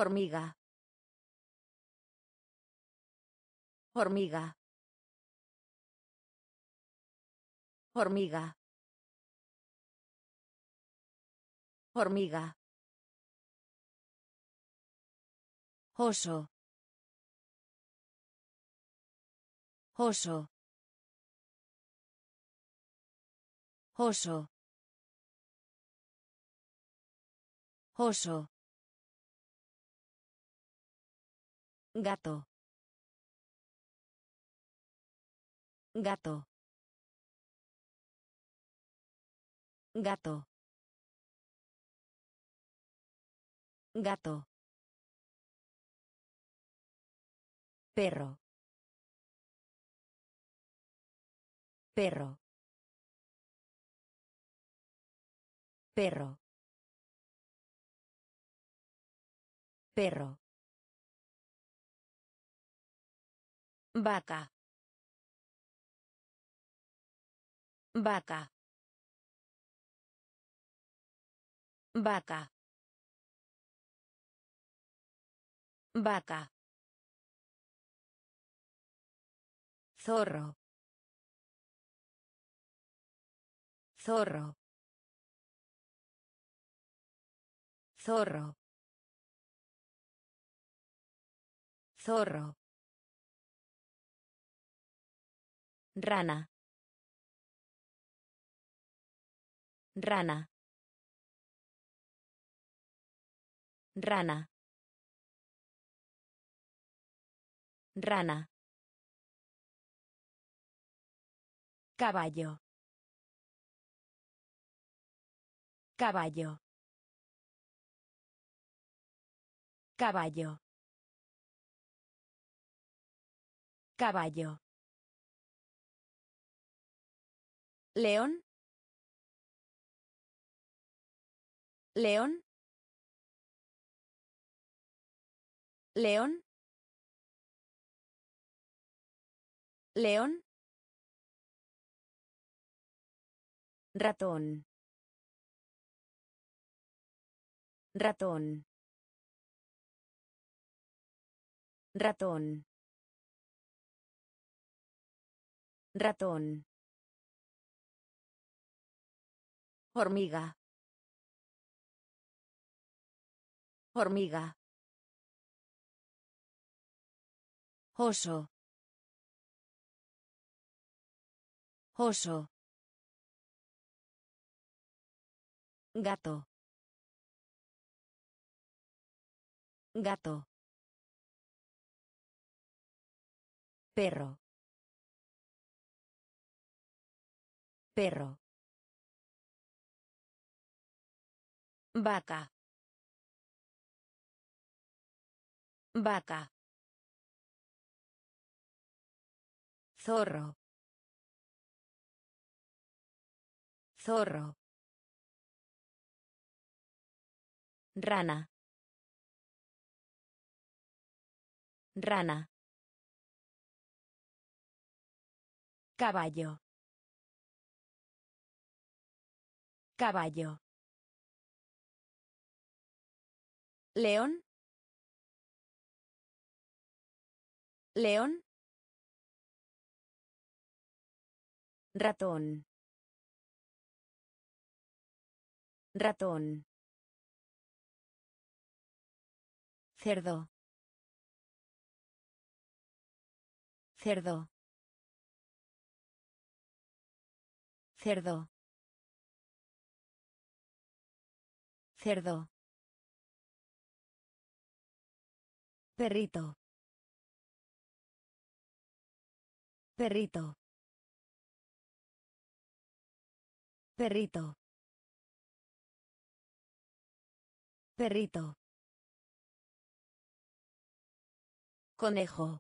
Hormiga. Hormiga. Hormiga. Hormiga. Oso. Oso. Oso. Oso. Gato. Gato. Gato. Gato. Perro. Perro. Perro. Perro. Vaca. Vaca. Vaca. Vaca. Zorro. Zorro. Zorro. Zorro. Rana. Rana. Rana. Rana. Caballo. Caballo. Caballo. Caballo. León. León. León. León. Ratón. Ratón. Ratón. Ratón. Hormiga. Hormiga. Oso. Oso. Gato. Gato. Perro. Perro. Vaca. Vaca. Zorro. Zorro. Rana. Rana. Caballo. Caballo. León. León. Ratón. Ratón. Cerdo. Cerdo. Cerdo. Cerdo. Perrito. Perrito. Perrito. Perrito. Conejo.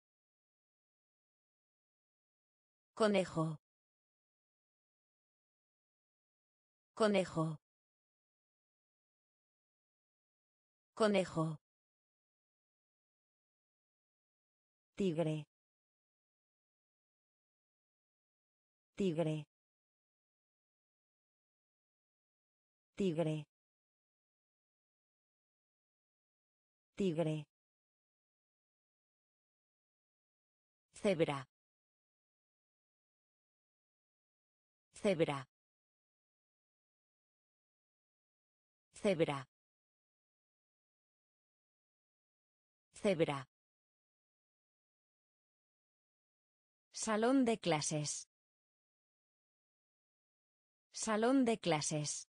Conejo. Conejo. Conejo. Tigre. Tigre. Tigre. Tigre. Cebra. Cebra. Cebra. Cebra. Salón de clases. Salón de clases.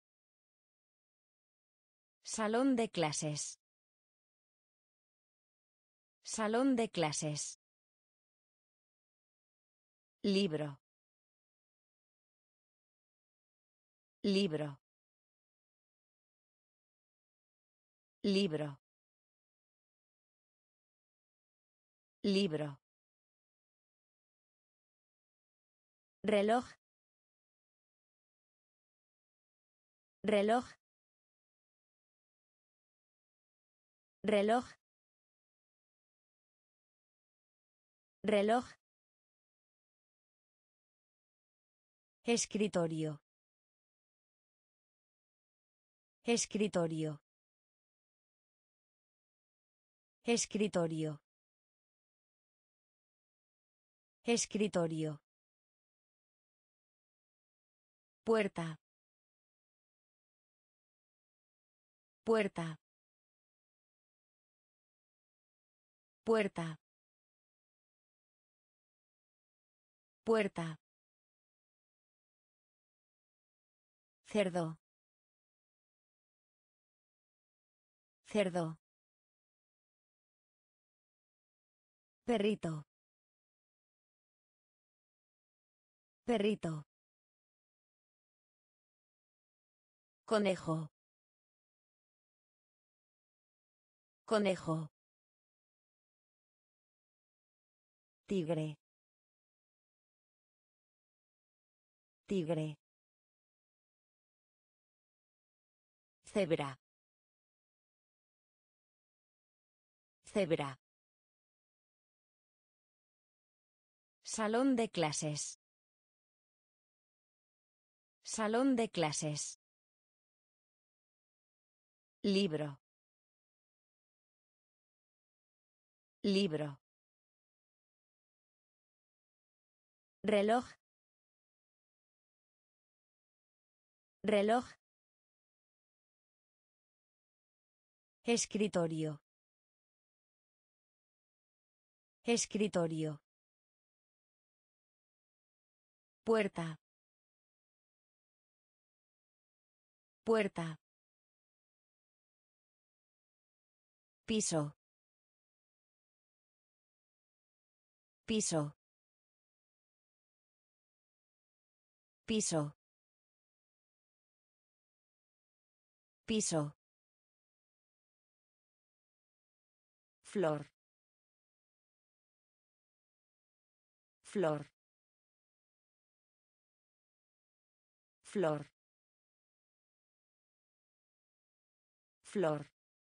Salón de clases. Salón de clases. Libro. Libro. Libro. Libro. Reloj. Reloj. Reloj. Reloj. Escritorio. Escritorio. Escritorio. Escritorio. Puerta. Puerta. Puerta. Puerta. Cerdo. Cerdo. Perrito. Perrito. Conejo. Conejo. Tigre. Tigre. Cebra. Cebra. Salón de clases. Salón de clases. Libro. Libro. Reloj. Reloj. Escritorio. Escritorio. Puerta. Puerta. Piso. Piso. Piso. Piso. Flor. Flor. Flor. Flor.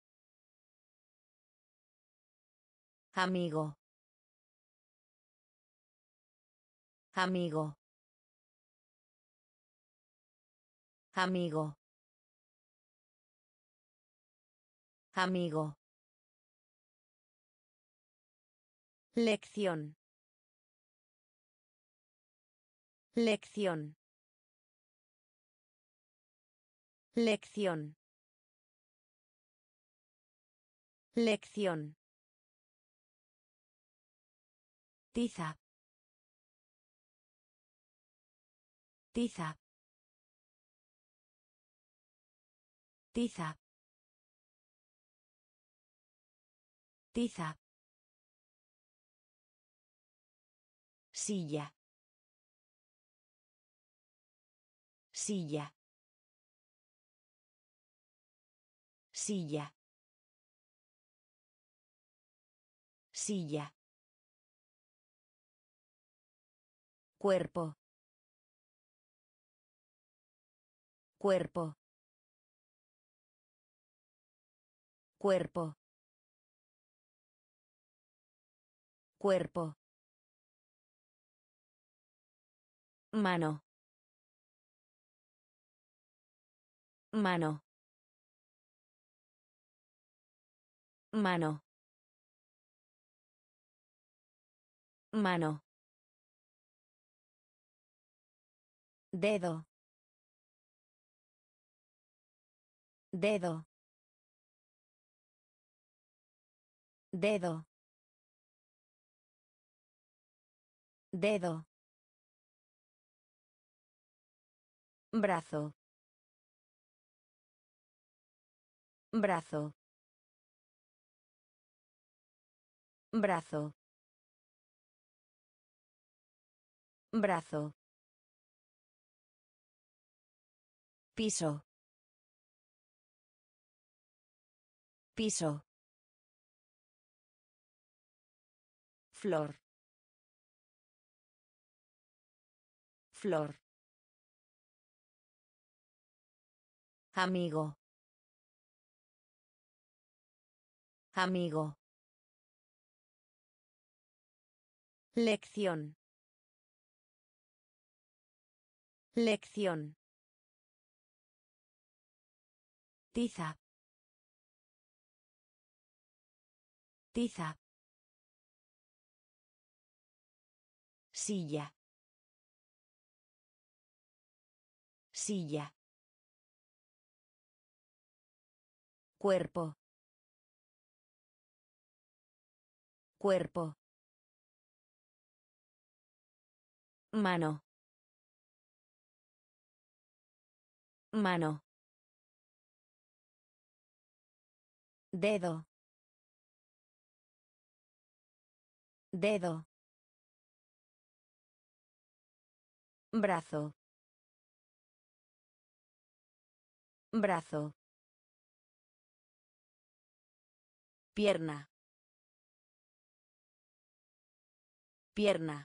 Amigo. Amigo. Amigo. Amigo. Lección. Lección. Lección. Lección. Tiza. Tiza. Tiza. Tiza. Silla. Silla. Silla. Silla. Cuerpo. Cuerpo. Cuerpo. Cuerpo. Mano. Mano. Mano. Mano. Dedo. Dedo. Dedo. Dedo. Brazo. Brazo. Brazo. Brazo. Piso. Piso. Flor. Flor. Amigo. Amigo. Lección. Lección. Tiza. Tiza. Silla. Silla. Cuerpo. Cuerpo. Mano. Mano. Dedo. Dedo. Brazo. Brazo. Pierna. Pierna.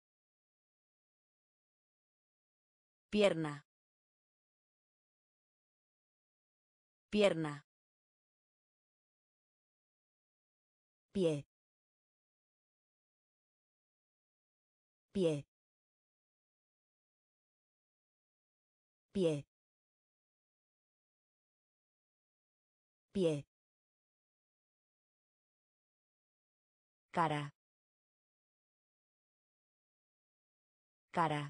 Pierna. Pierna. Pie. Pie. Pie. Pie. Cara. Cara.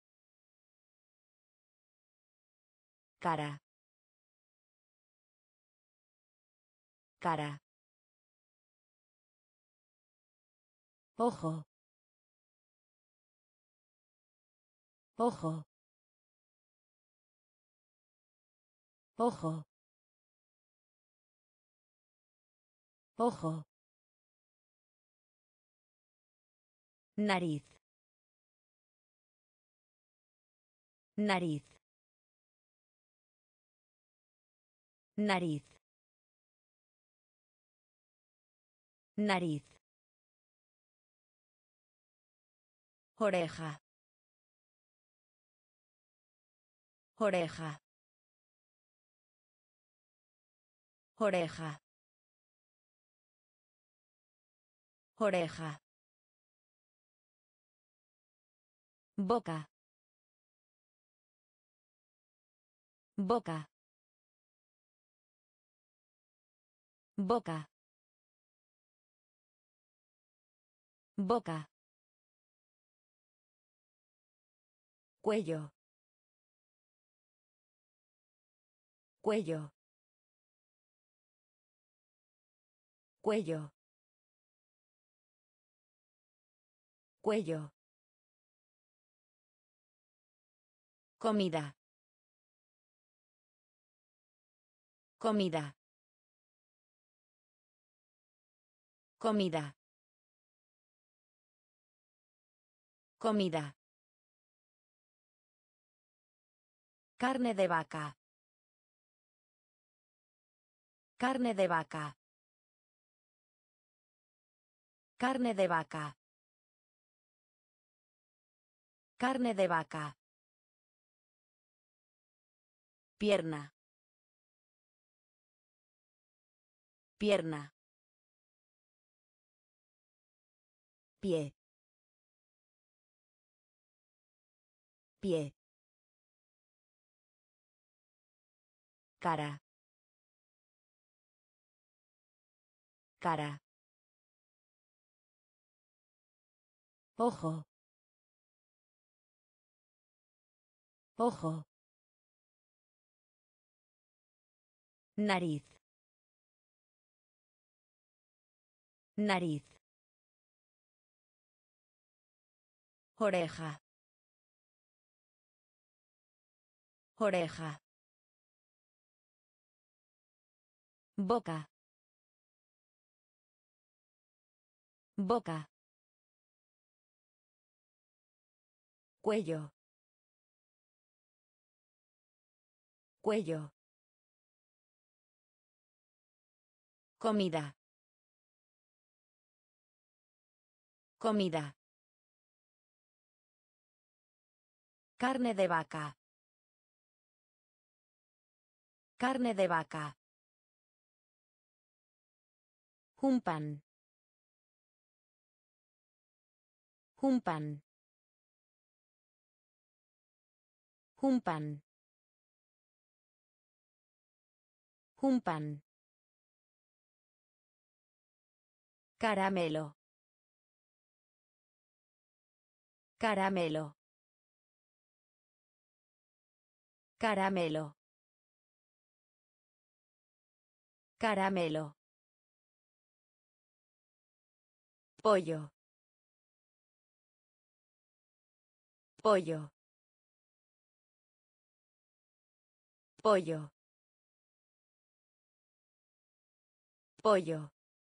Cara. Cara. Ojo. Ojo. Ojo. Ojo. Nariz. Nariz. Nariz. Nariz. Oreja. Oreja. Oreja. Oreja. Boca. Boca. Boca. Boca. Cuello. Cuello. Cuello. Cuello. Comida. Comida. Comida. Comida. Carne de vaca. Carne de vaca. Carne de vaca. Carne de vaca. Pierna. Pierna. Pie. Pie. Cara. Cara. Ojo. Ojo. Nariz. Nariz. Oreja. Oreja. Boca. Boca. Cuello. Cuello. Comida. Comida. Carne de vaca. Carne de vaca. Un pan. Un pan. Un pan. Un pan. Caramelo. Caramelo. Caramelo. Caramelo. Pollo. Pollo. Pollo. Pollo.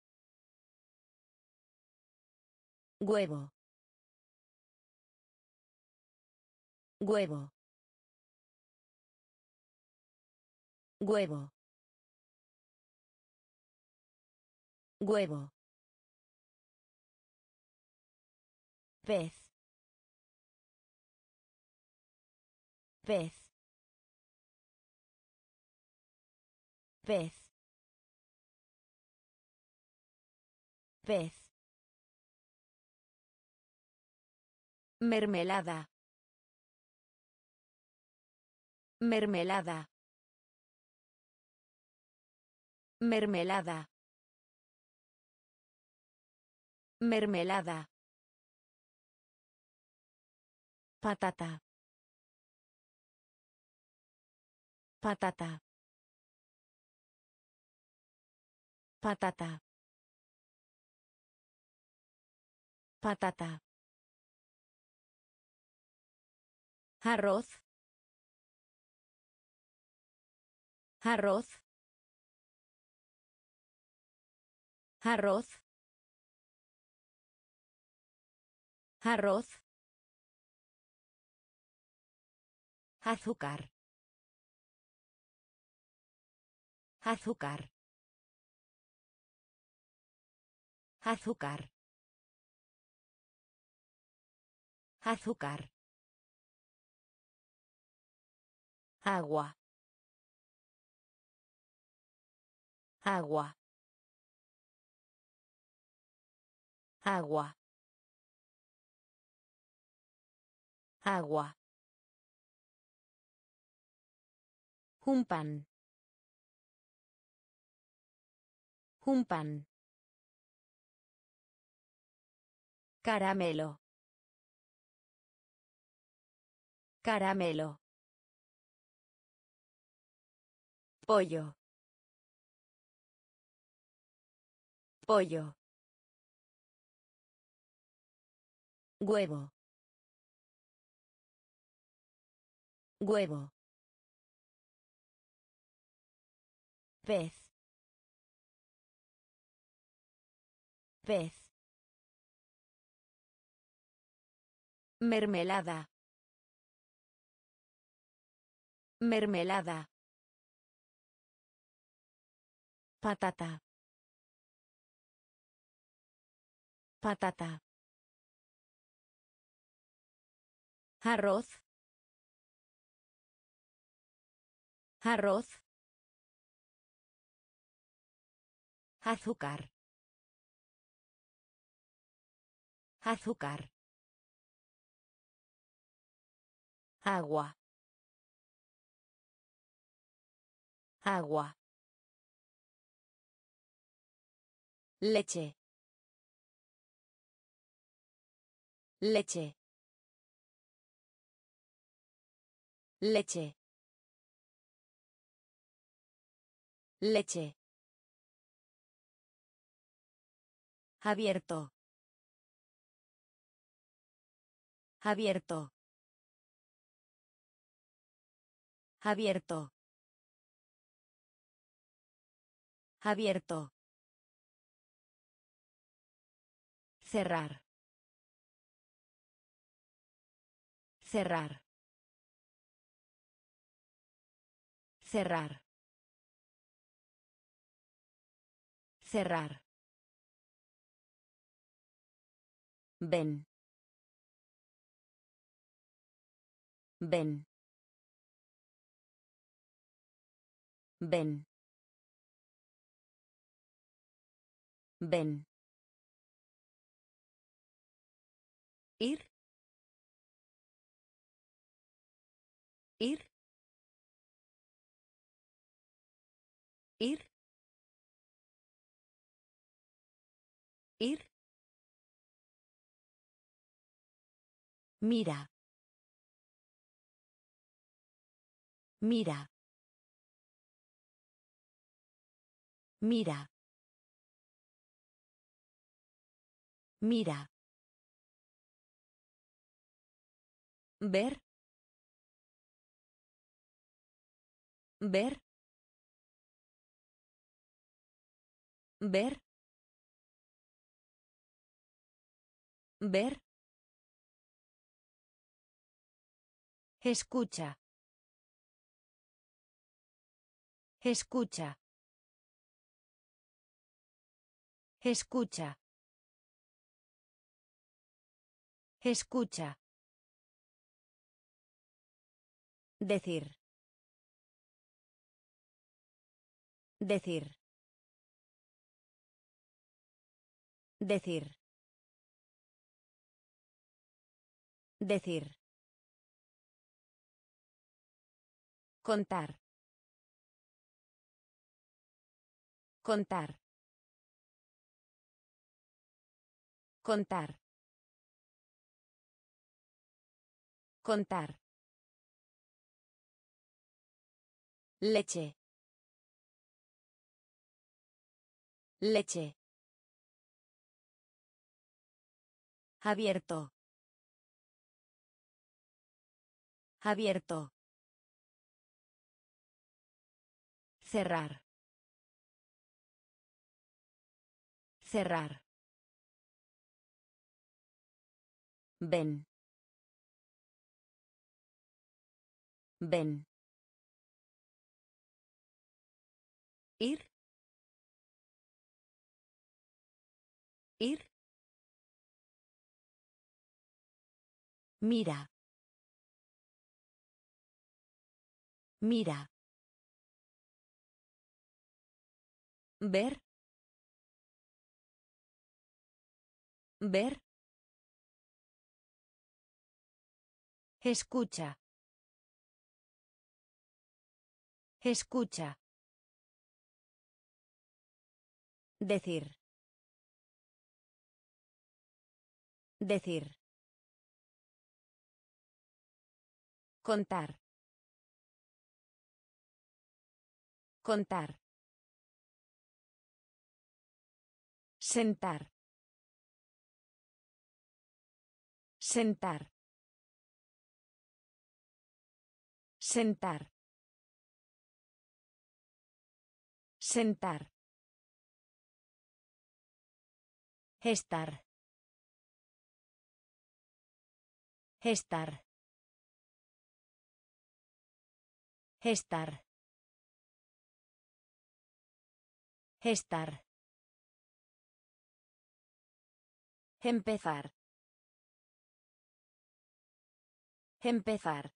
Huevo. Huevo. Huevo. Huevo. Pez. Pez. Pez. Pez. Mermelada. Mermelada. Mermelada. Mermelada. Patata. Patata. Patata. Patata. Arroz. Arroz. Arroz. Arroz. Azúcar. Azúcar. Azúcar. Azúcar. Agua. Agua. Agua. Agua. Un pan. Un pan. Caramelo. Caramelo. Pollo. Pollo. Huevo. Huevo. Pez. Pez. Mermelada. Mermelada. Patata. Patata. Arroz. Arroz. Azúcar. Azúcar. Agua. Agua. Leche. Leche. Leche. Leche. Abierto. Abierto. Abierto. Abierto. Cerrar. Cerrar. Cerrar. Cerrar. Ven. Ven. Ven. Ven. Ir. Ir. Ir. Ir. Mira. Mira. Mira. Mira. Ver. Ver. Ver. Ver. Escucha. Escucha. Escucha. Escucha. Decir. Decir. Decir. Decir. Contar. Contar. Contar. Contar. Leche. Leche. Abierto. Abierto. Cerrar. Cerrar. Ven. Ven. Ir. Ir. Mira. Mira. Ver. Ver. Escucha. Escucha. Decir. Decir. Contar. Contar. Sentar. Sentar. Sentar. Sentar. Estar. Estar. Estar. Estar. Empezar. Empezar.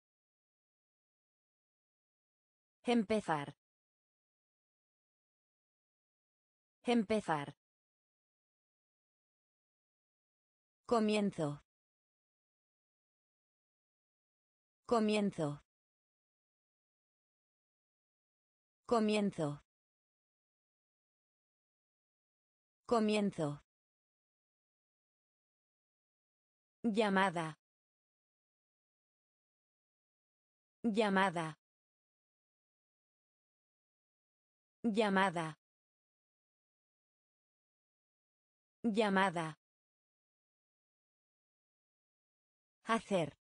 Empezar. Empezar. Comienzo. Comienzo. Comienzo. Comienzo. Llamada. Llamada. Llamada. Llamada. Hacer.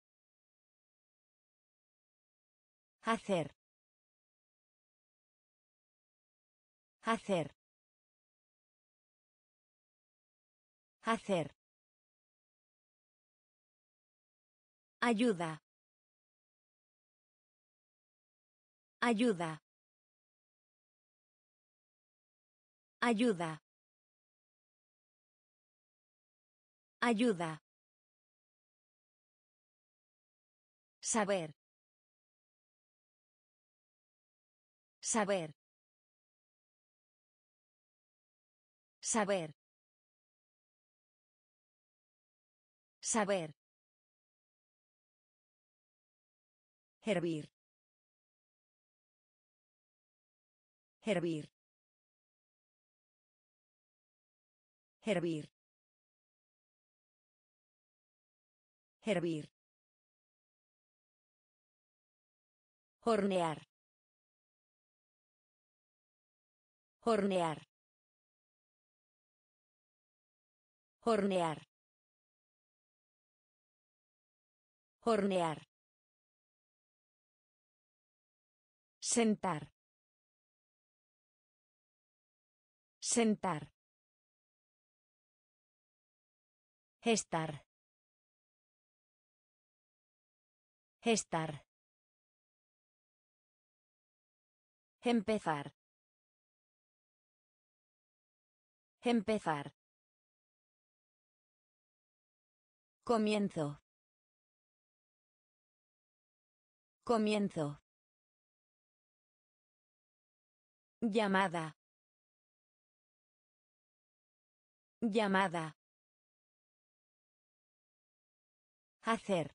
Hacer. Hacer. Hacer. Ayuda. Ayuda. Ayuda. Ayuda. Saber. Saber. Saber. Saber. Hervir. Hervir. Hervir. Hervir. Hornear. Hornear. Hornear. Hornear. Sentar. Sentar. Estar. Estar. Empezar. Empezar. Comienzo. Comienzo. Llamada. Llamada. Hacer.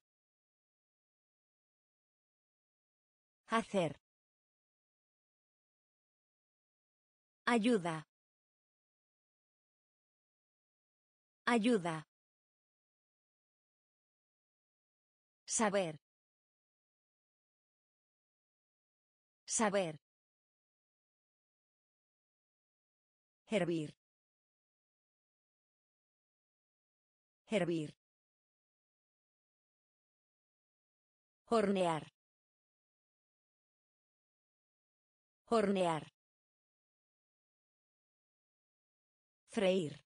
Hacer. Ayuda. Ayuda. Saber. Saber. Hervir. Hervir. Hornear. Hornear. Freír.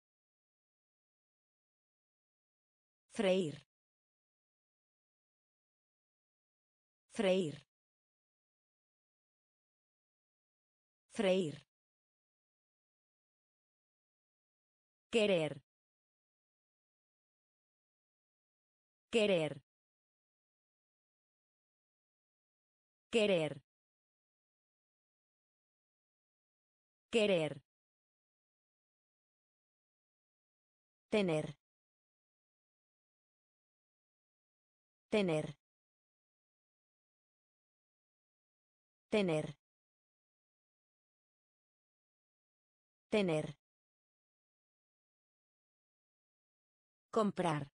Freír. Freír. Freír. Querer. Querer. Querer. Querer. Tener. Tener. Tener. Tener. Comprar.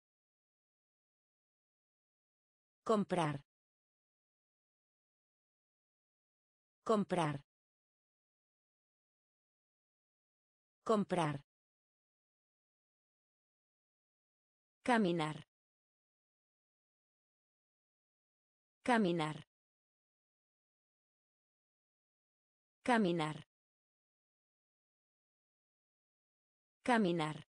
Comprar. Comprar. Comprar. Caminar. Caminar. Caminar. Caminar.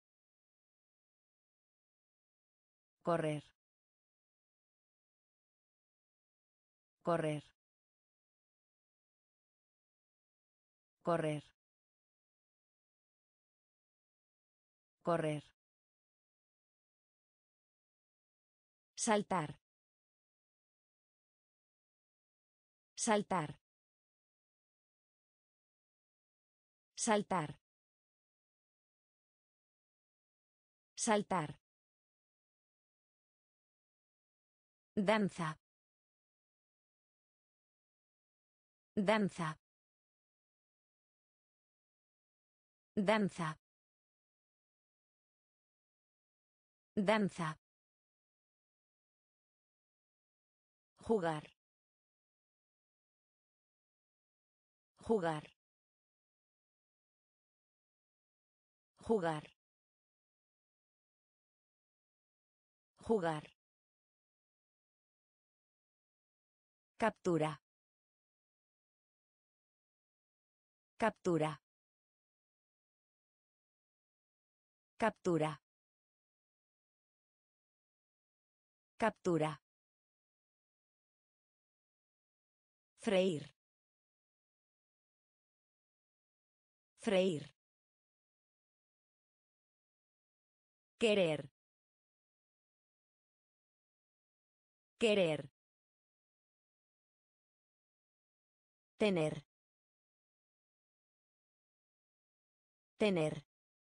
Correr. Correr. Correr. Correr. Saltar. Saltar. Saltar. Saltar. Danza. Danza. Danza. Danza. Jugar. Jugar. Jugar. Jugar. Captura. Captura. Captura. Captura. Freír. Freír. Querer. Querer. Tener. Tener.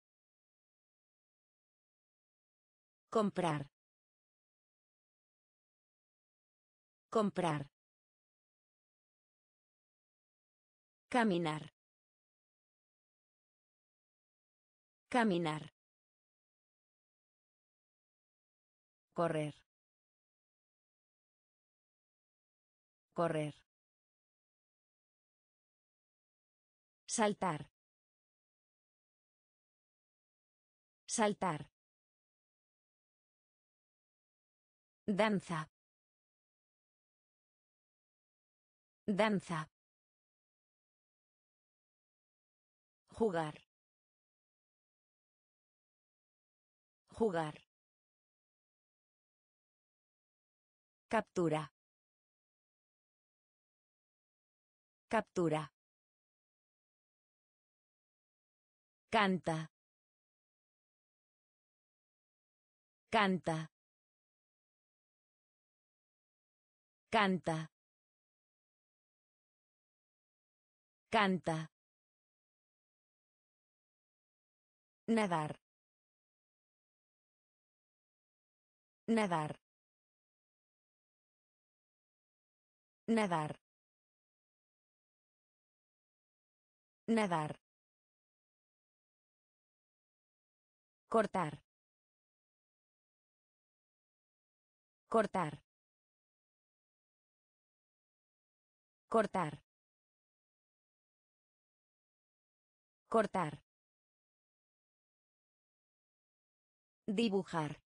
Comprar. Comprar. Caminar. Caminar. Correr. Correr. Saltar. Saltar. Danza. Danza. Jugar. Jugar. Captura. Captura. Canta. Canta. Canta. Canta. Nadar. Nadar. Nadar. Nadar. Cortar. Cortar. Cortar. Cortar. Dibujar.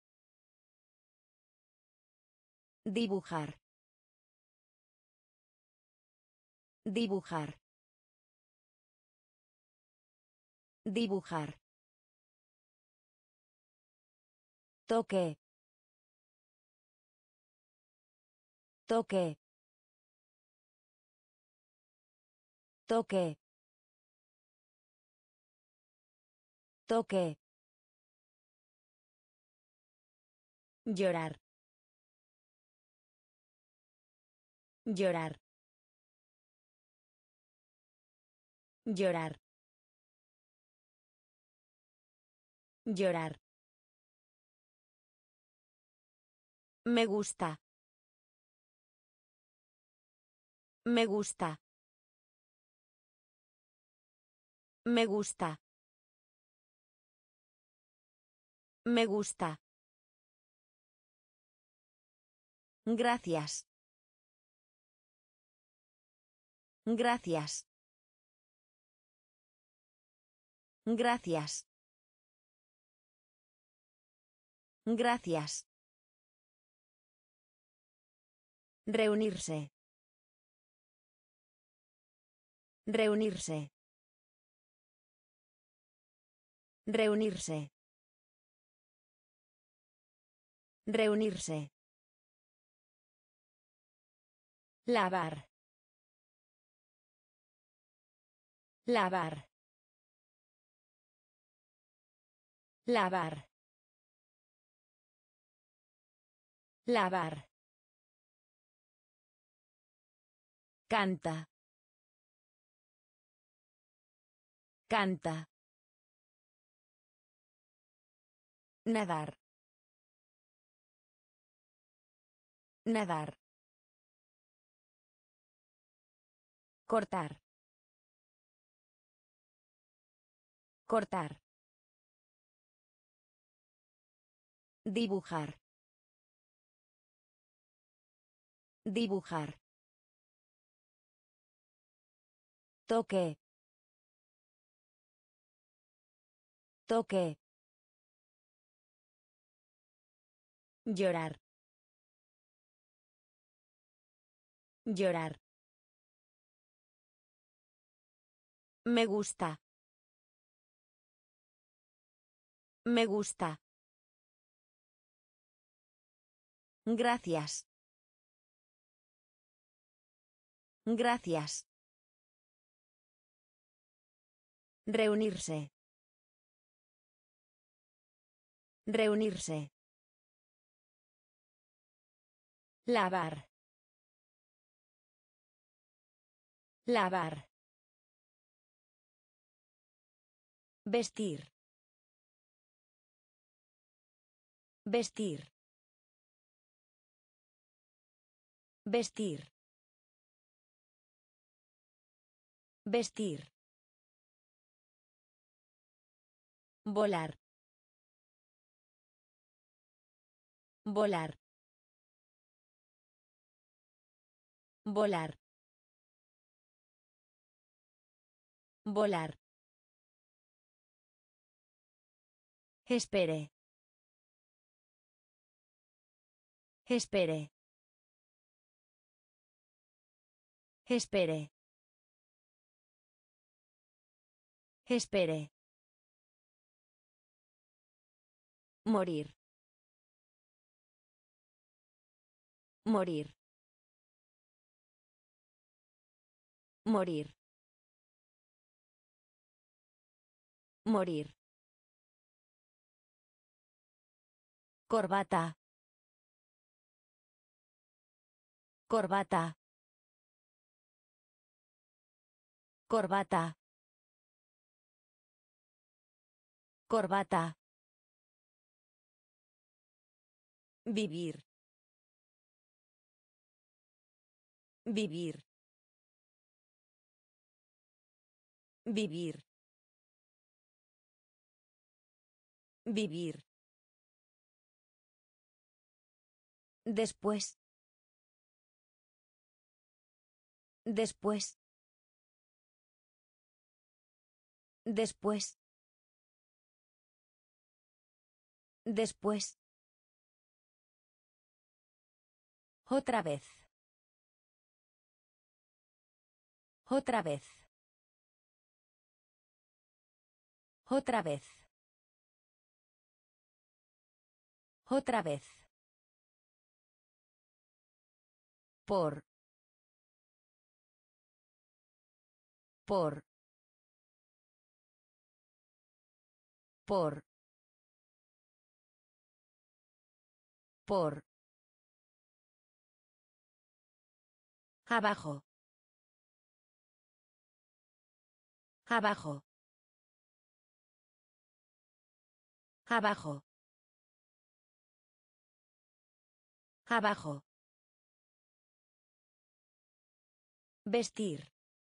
Dibujar. Dibujar. Dibujar. Toque. Toque. Toque. Toque. Llorar. Llorar. Llorar. Llorar. Me gusta. Me gusta. Me gusta. Me gusta. Gracias. Gracias. Gracias. Gracias. Reunirse. Reunirse. Reunirse. Reunirse. Lavar. Lavar. Lavar. Lavar. Canta. Canta. Nadar. Nadar. Cortar. Cortar. Dibujar. Dibujar. Toque. Toque. Llorar. Llorar. Me gusta. Me gusta. Gracias. Gracias. Reunirse. Reunirse. Lavar. Lavar. Vestir. Vestir. Vestir. Vestir. Volar. Volar. Volar. Volar. Espere. Espere. Espere. Espere. Morir. Morir. Morir. Morir. Corbata. Corbata. Corbata. Corbata. Vivir. Vivir. Vivir. Vivir. Después. Después. Después. Después. Otra vez. Otra vez. Otra vez. Otra vez. Por. Por. Por. Por. Abajo. Abajo. Abajo. Abajo. Vestir.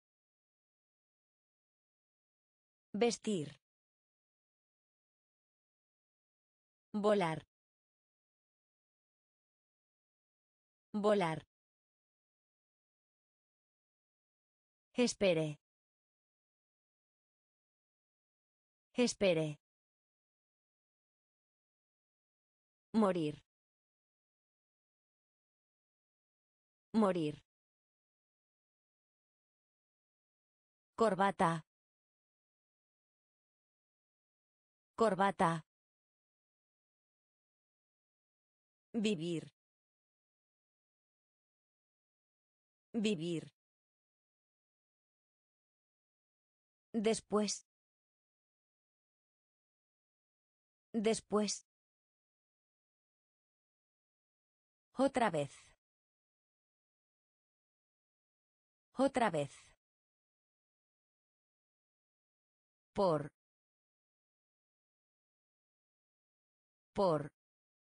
Vestir. Volar. Volar. Espere. Espere. Morir. Morir. Corbata. Corbata. Vivir. Vivir. Después. Después. Otra vez. Otra vez. Por. Por.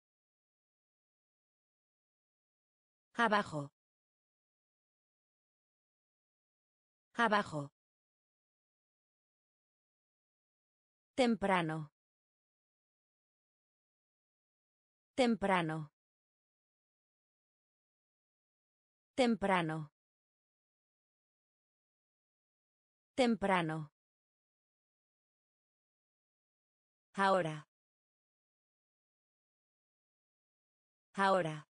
Abajo. Abajo. Temprano. Temprano. Temprano. Temprano. Ahora. Ahora.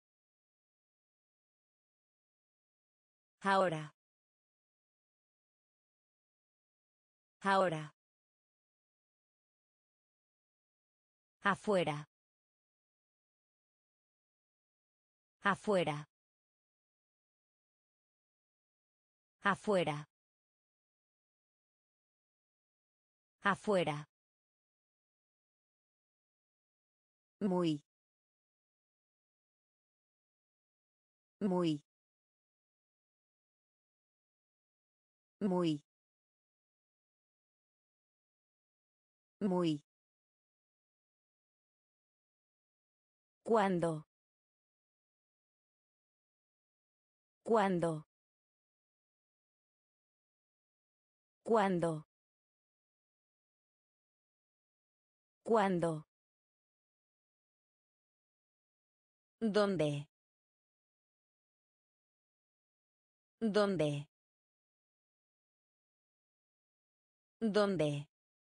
Ahora. Ahora. Afuera. Afuera. Afuera. Afuera. Muy. Muy. Muy. Muy. ¿Cuándo? ¿Cuándo? ¿Cuándo? ¿Cuándo? ¿Dónde? ¿Dónde? ¿Dónde?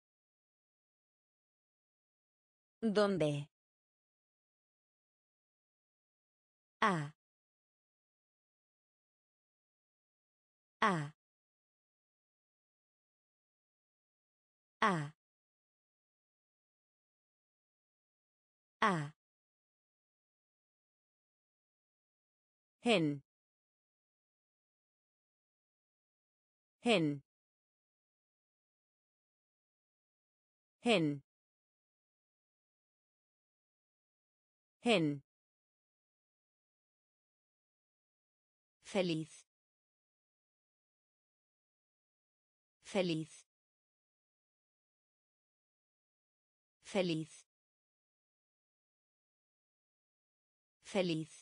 ¿Dónde? A. A. A. A. En. En. En. En. Feliz. Feliz. Feliz. Feliz.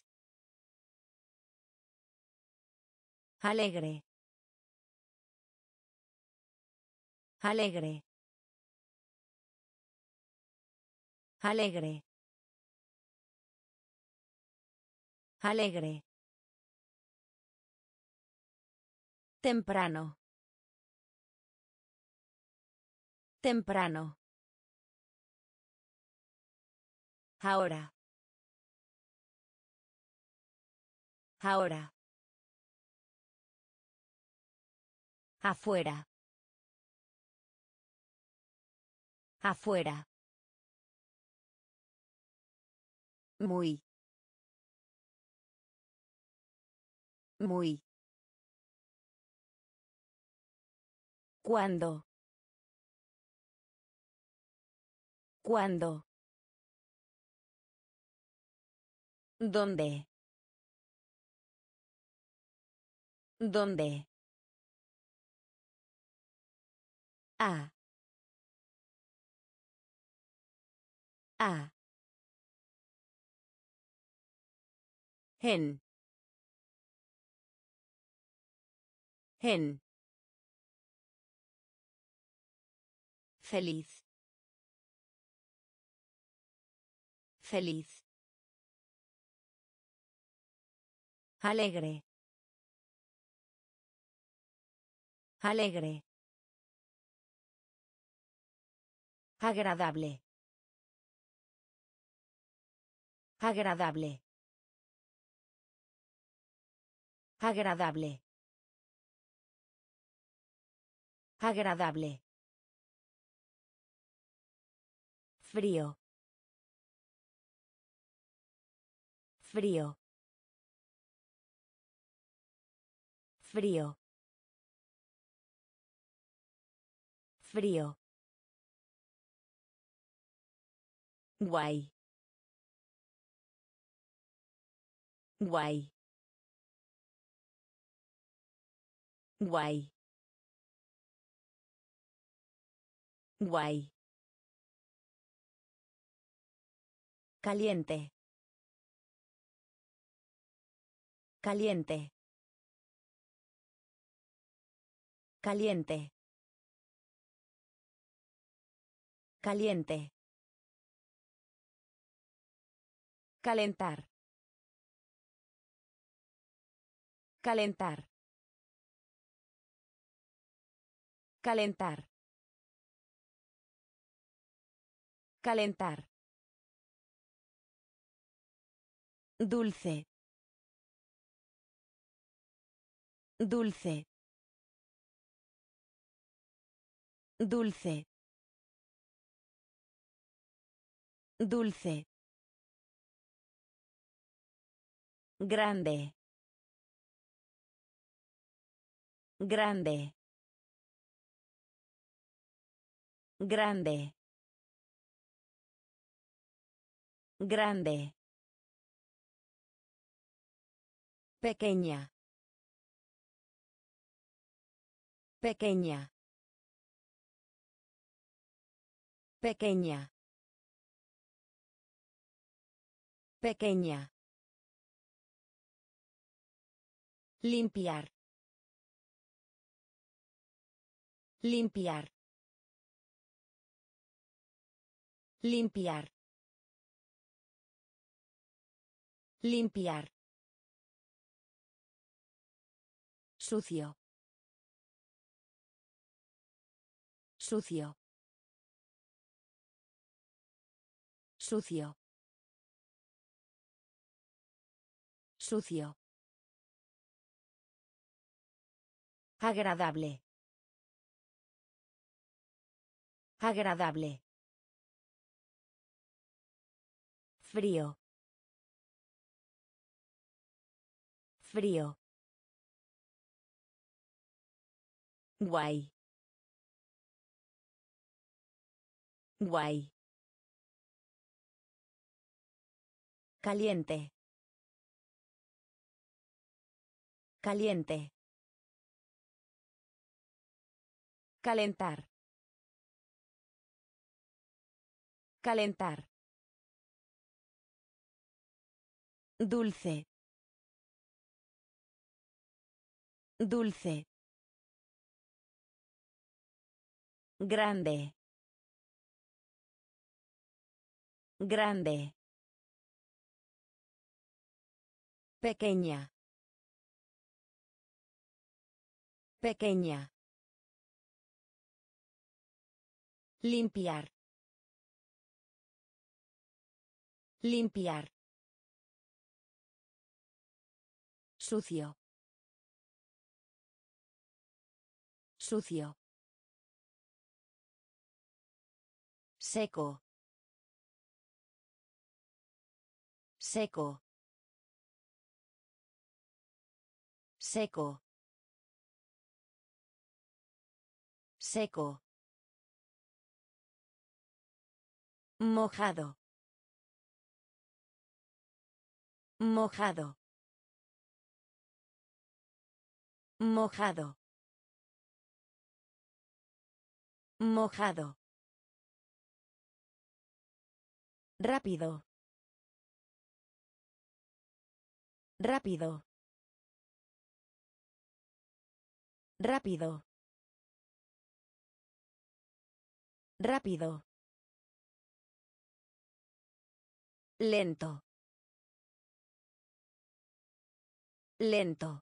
Alegre. Alegre. Alegre. Alegre. Temprano. Temprano. Ahora. Ahora. Afuera. Afuera. Muy. Muy. ¿Cuándo? ¿Cuándo? ¿Dónde? ¿Dónde? A. A. En. En. Feliz. Feliz. Alegre. Alegre. Agradable. Agradable. Agradable. Agradable. Frío. Frío. Frío. Frío. Guay. Guay. Guay. Guay. Caliente. Caliente. Caliente. Caliente. Calentar. Calentar. Calentar. Calentar. Dulce. Dulce. Dulce. Dulce. Grande. Grande. Grande. Grande. Pequeña. Pequeña. Pequeña. Pequeña. Limpiar. Limpiar. Limpiar. Limpiar. Sucio. Sucio. Sucio. Sucio. Agradable. Agradable. Frío. Frío. Guay. Guay. Caliente. Caliente. Calentar. Calentar. Dulce. Dulce. Grande. Grande. Pequeña. Pequeña. Limpiar. Limpiar. Sucio. Sucio. Seco. Seco. Seco. Seco. Mojado. Mojado. Mojado. Mojado. Rápido. Rápido. Rápido. Rápido. Lento. Lento.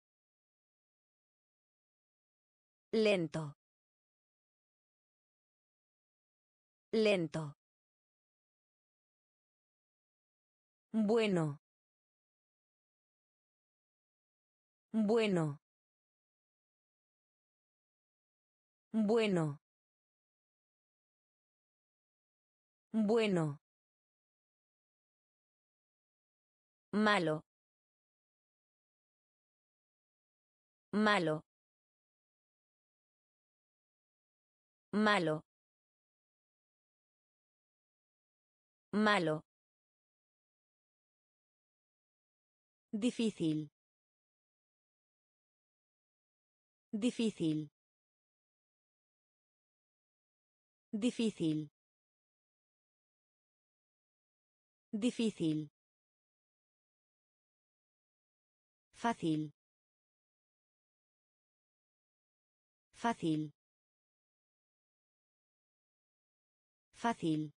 Lento. Lento. Bueno. Bueno. Bueno. Bueno. Malo. Malo. Malo. Malo. Difícil. Difícil. Difícil. Difícil. Fácil. Fácil. Fácil.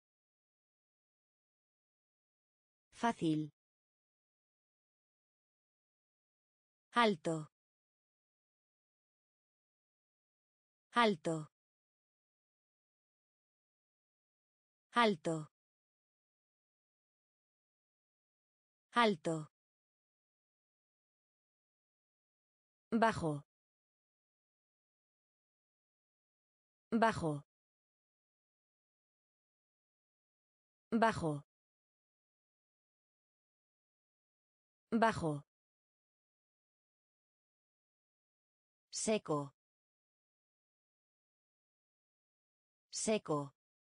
Fácil. Alto. Alto. Alto. Alto. Bajo. Bajo. Bajo. Bajo. Seco. Seco.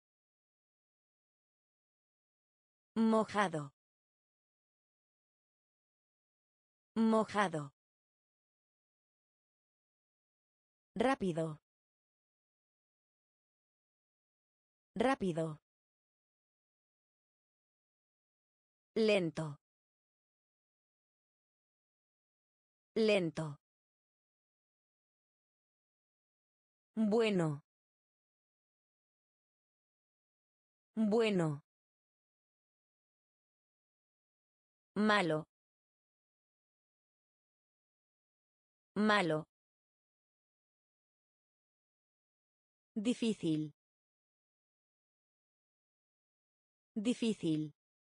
Mojado. Mojado. Rápido. Rápido. Lento. Lento. Bueno. Bueno. Malo. Malo. Difícil. Difícil.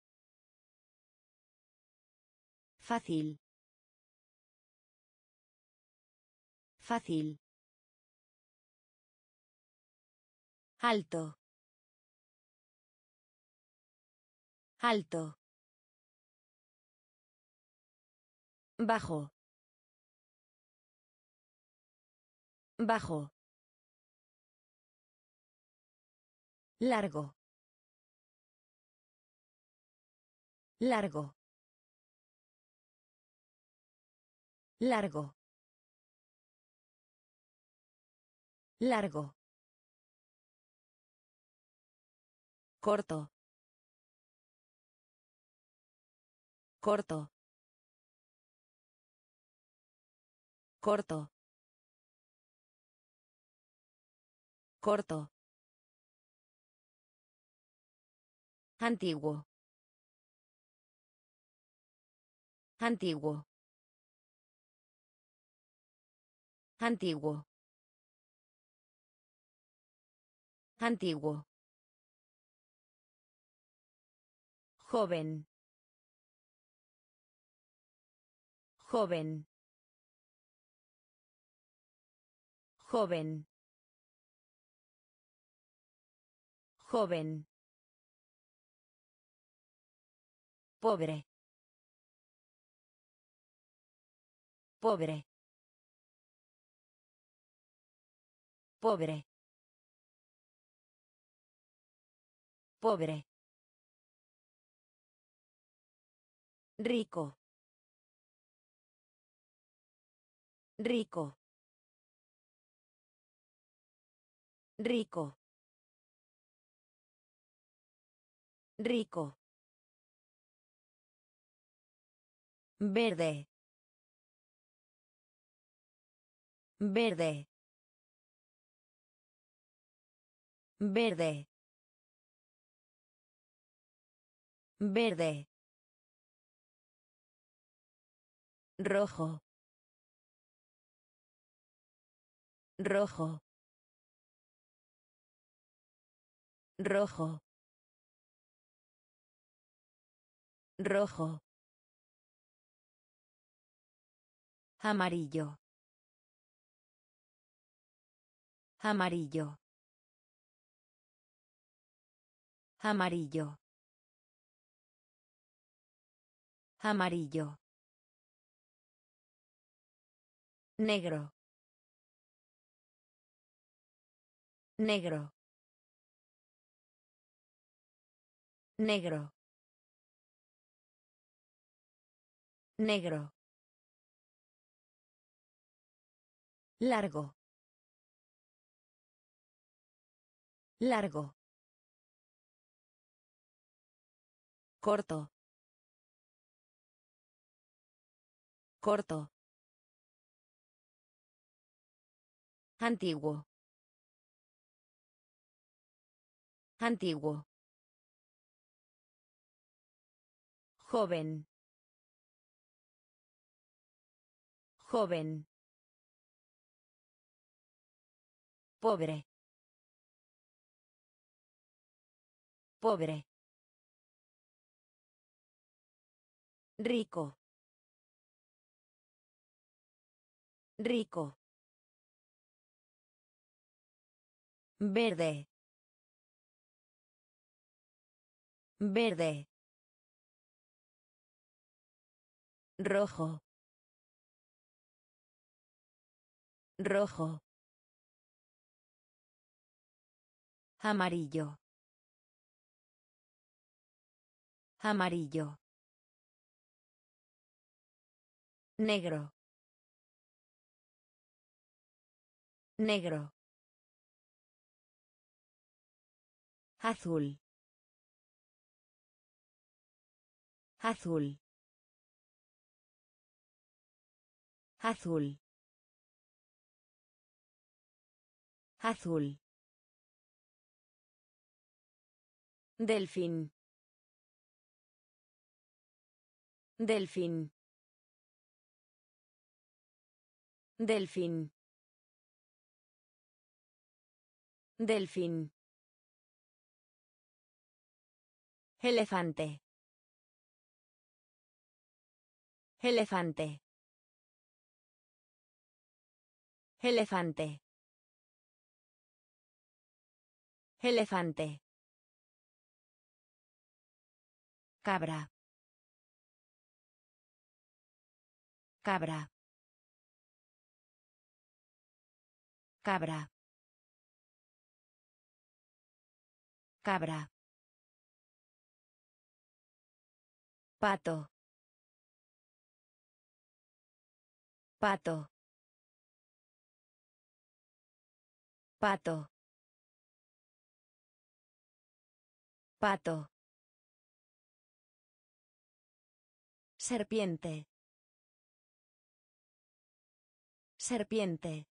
Fácil. Fácil. Alto. Alto. Bajo. Bajo. Largo. Largo. Largo. Largo. Corto. Corto. Corto. Corto. Antiguo. Antiguo. Antiguo. Antiguo. Joven. Joven. Joven. Joven. Pobre. Pobre. Pobre. Pobre. Rico. Rico. Rico. Rico. Verde. Verde. Verde. Verde. Rojo. Rojo. Rojo. Rojo. Amarillo. Amarillo. Amarillo. Amarillo. Negro. Negro. Negro. Negro. Largo. Largo. Corto. Corto. Antiguo. Antiguo. Joven. Joven. Pobre. Pobre. Rico. Rico. Verde. Verde. Rojo. Rojo. Amarillo. Amarillo. Negro. Negro. Azul. Azul. Azul. Azul. Delfín. Delfín. Delfín. Delfín. Elefante. Elefante. Elefante. Elefante. Cabra. Cabra. Cabra. Cabra. Pato. Pato. Pato. Pato. Serpiente. Serpiente.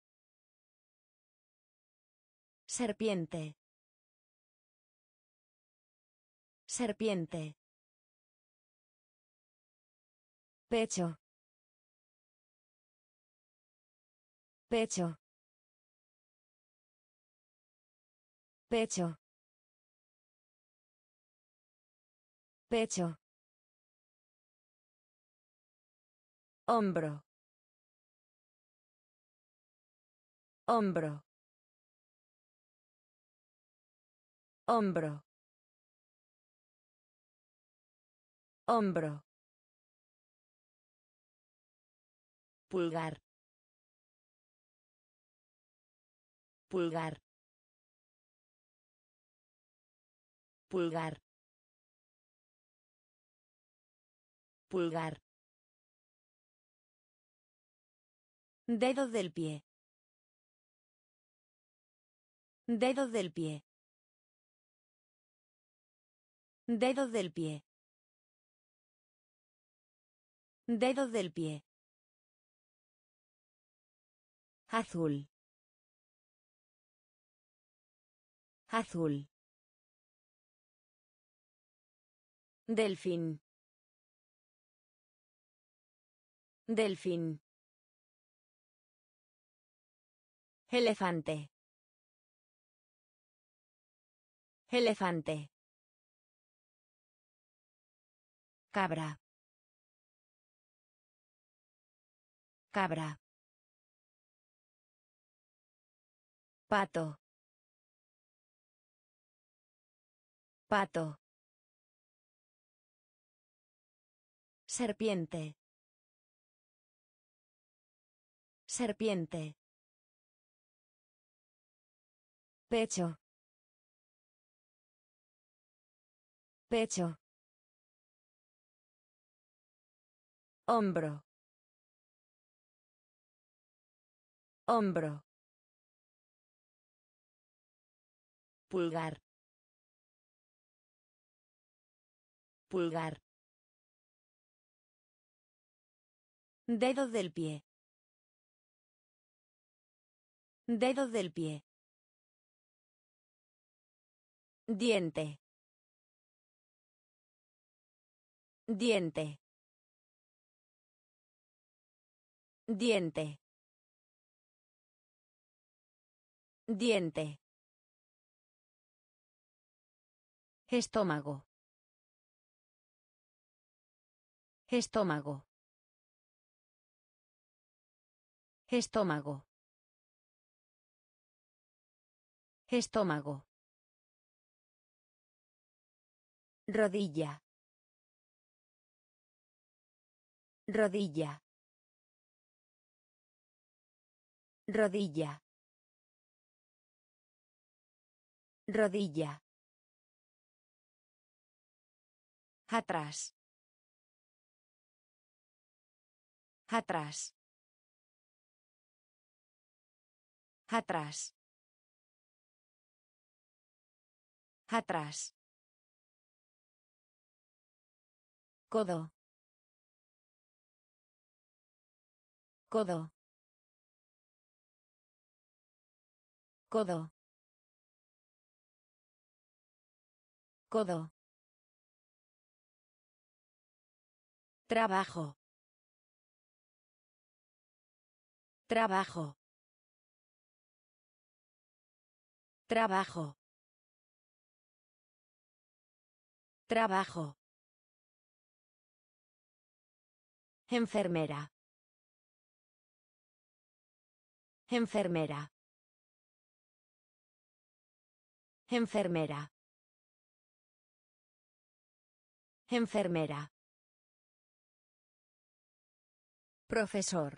Serpiente. Serpiente. Pecho. Pecho. Pecho. Pecho. Hombro. Hombro. Hombro. Hombro. Pulgar. Pulgar. Pulgar. Pulgar. Dedo del pie. Dedo del pie. Dedo del pie. Dedo del pie. Azul. Azul. Delfín. Delfín. Elefante. Elefante. Cabra. Cabra. Pato. Pato. Serpiente. Serpiente. Pecho. Pecho. Hombro. Hombro. Pulgar. Pulgar. Dedo del pie. Dedo del pie. Diente. Diente. Diente. Diente. Estómago. Estómago. Estómago. Estómago. Rodilla. Rodilla. Rodilla. Rodilla. Atrás. Atrás. Atrás. Atrás. Codo. Codo. Codo. Codo. Trabajo. Trabajo. Trabajo. Trabajo. Enfermera. Enfermera. Enfermera. Enfermera. Profesor.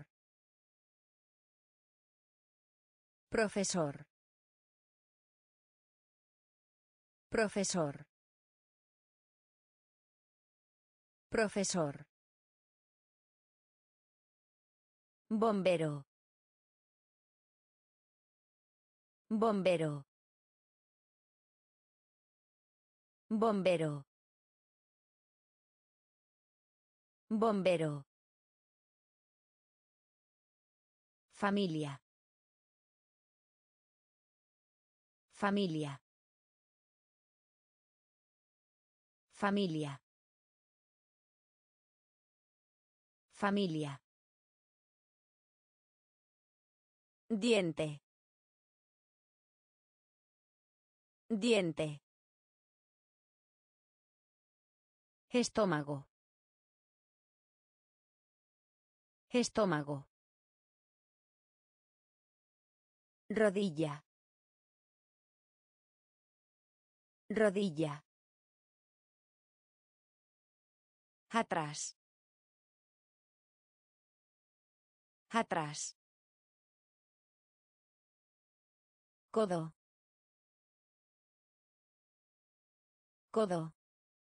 Profesor. Profesor. Profesor. Bombero. Bombero. Bombero. Bombero. Familia. Familia. Familia. Familia. Diente. Diente. Estómago. Estómago. Rodilla. Rodilla. Atrás. Atrás. Codo. Codo.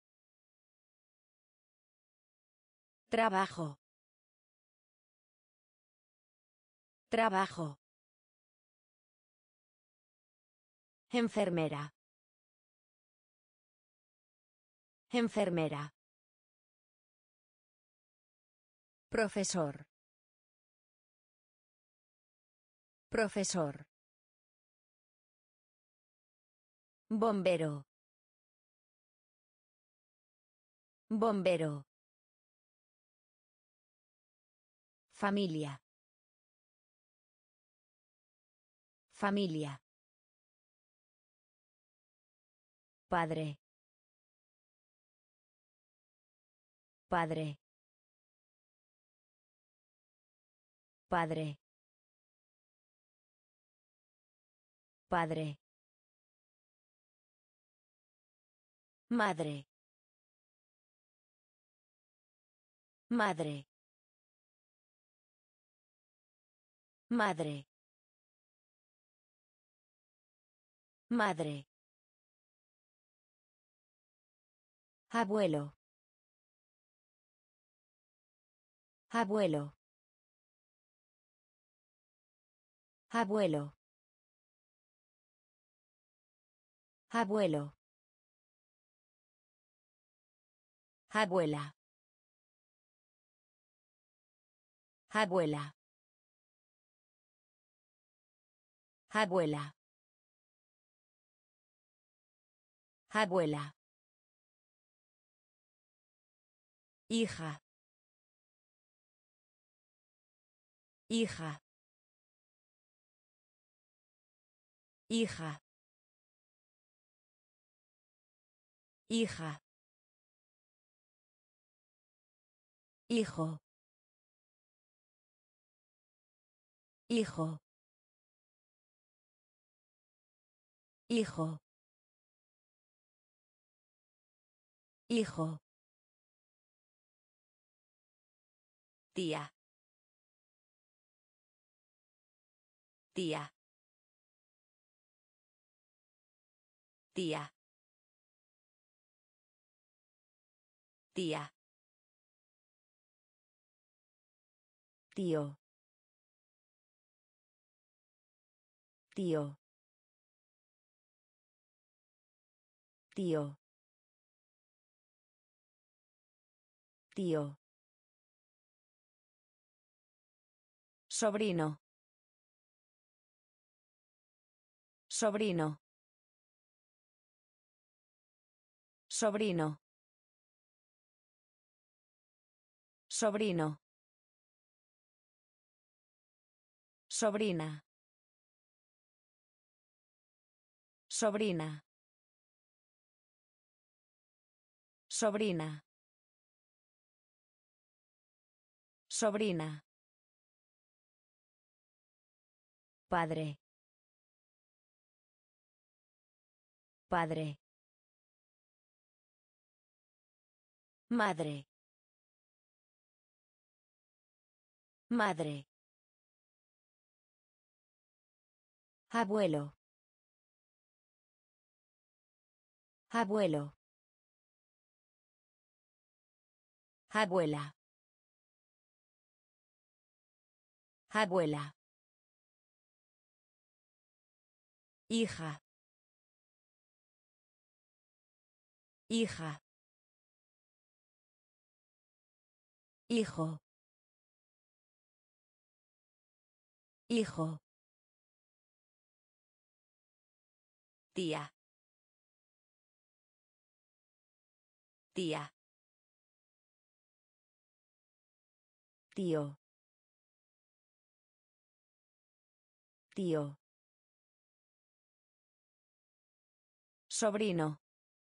Trabajo. Trabajo. Enfermera. Enfermera. Profesor. Profesor. Bombero. Bombero. Familia. Familia. Padre. Padre. Padre. Padre. Madre. Madre. Madre. Madre. Abuelo. Abuelo. Abuelo. Abuelo. Abuela. Abuela. Abuela. Abuela. Hija. Hija. Hija. Hija. Hijo. Hijo. Hijo. Hijo. Tía. Tía. Tía. Tía. Tío. Tío. Tío. Tío. Sobrino. Sobrino. Sobrino. Sobrino. Sobrina. Sobrina. Sobrina. Sobrina. Padre. Padre. Madre. Madre. Abuelo. Abuelo. Abuela. Abuela. Hija. Hija. Hijo. Hijo. Tía. Tía. Tío. Tío. Sobrino.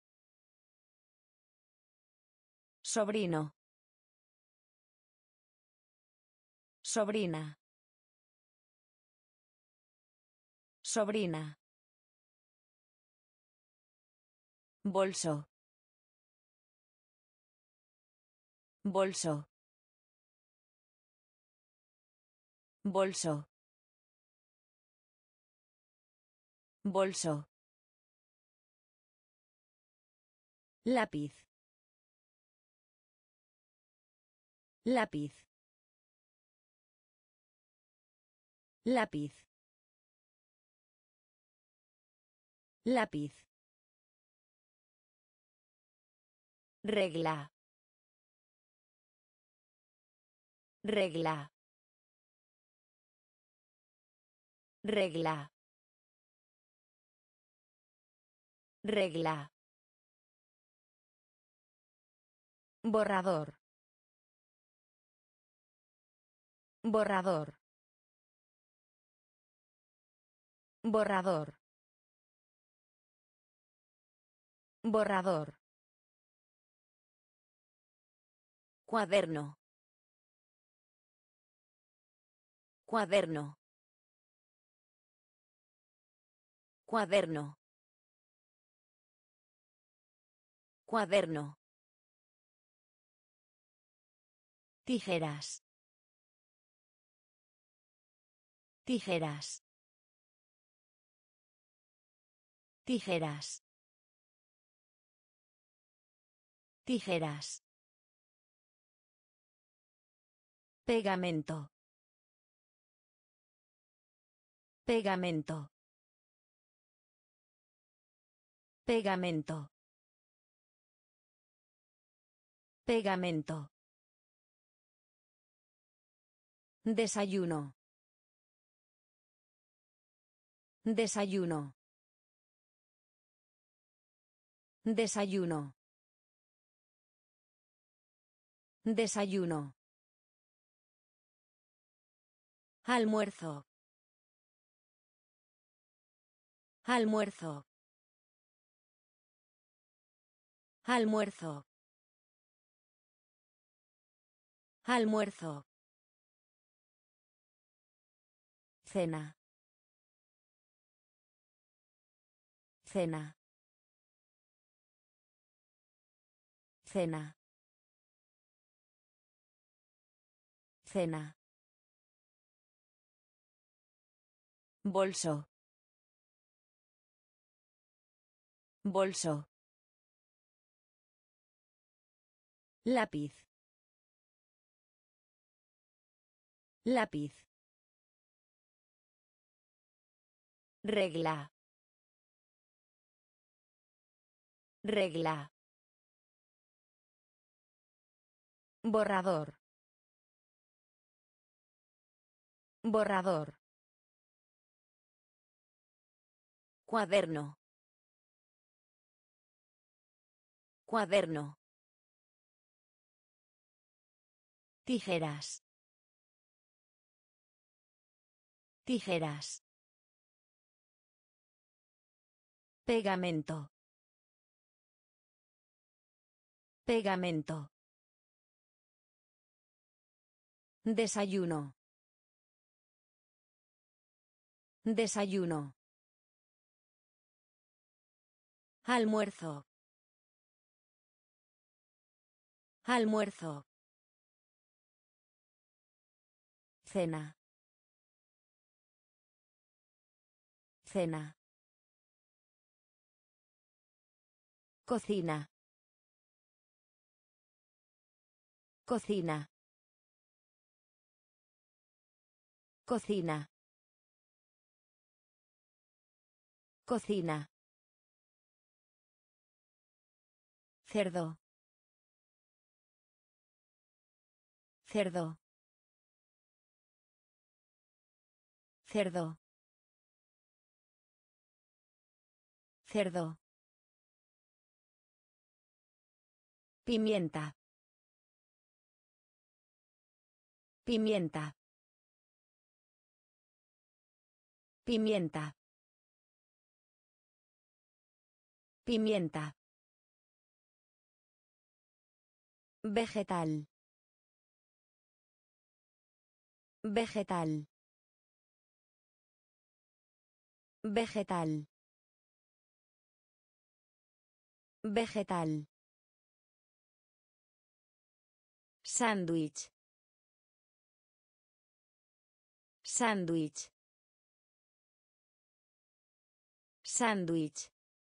Sobrino. Sobrina. Sobrina. Bolso. Bolso. Bolso. Bolso. Lápiz. Lápiz. Lápiz. Lápiz. Regla. Regla. Regla. Regla. Borrador. Borrador. Borrador. Borrador. Cuaderno. Cuaderno. Cuaderno. Cuaderno. Tijeras. Tijeras. Tijeras. Tijeras. Pegamento. Pegamento. Pegamento. Pegamento. Desayuno. Desayuno. Desayuno. Desayuno. Almuerzo. Almuerzo. Almuerzo. Almuerzo. Cena. Cena. Cena. Cena. Bolso. Bolso. Lápiz. Lápiz. Regla. Regla. Borrador. Borrador. Cuaderno. Cuaderno. Tijeras. Tijeras. Pegamento. Pegamento. Desayuno. Desayuno. Almuerzo. Almuerzo. Cena. Cena. Cocina. Cocina. Cocina. Cocina. Cerdo. Cerdo. Cerdo. Cerdo. Pimienta. Pimienta. Pimienta. Pimienta. Vegetal. Vegetal. Vegetal. Vegetal. Sándwich. Sándwich. Sándwich.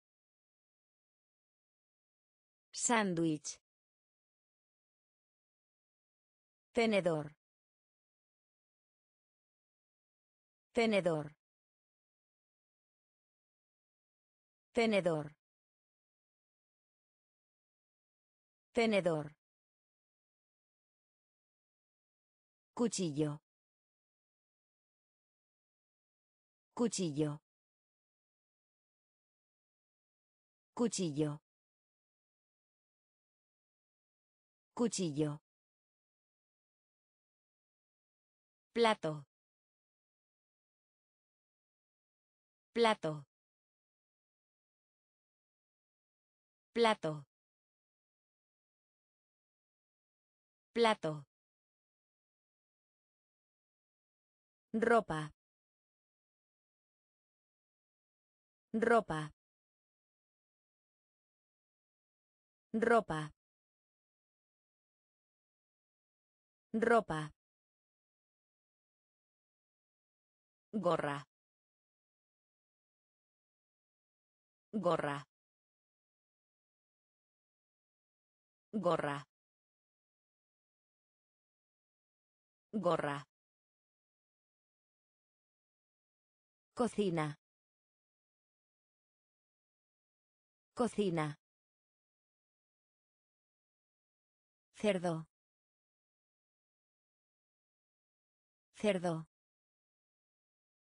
Sándwich. Tenedor. Tenedor. Tenedor. Tenedor. Cuchillo. Cuchillo. Cuchillo. Cuchillo. Plato. Plato. Plato. Plato. Ropa. Ropa. Ropa. Ropa. Gorra. Gorra. Gorra. Gorra. Cocina. Cocina. Cerdo. Cerdo.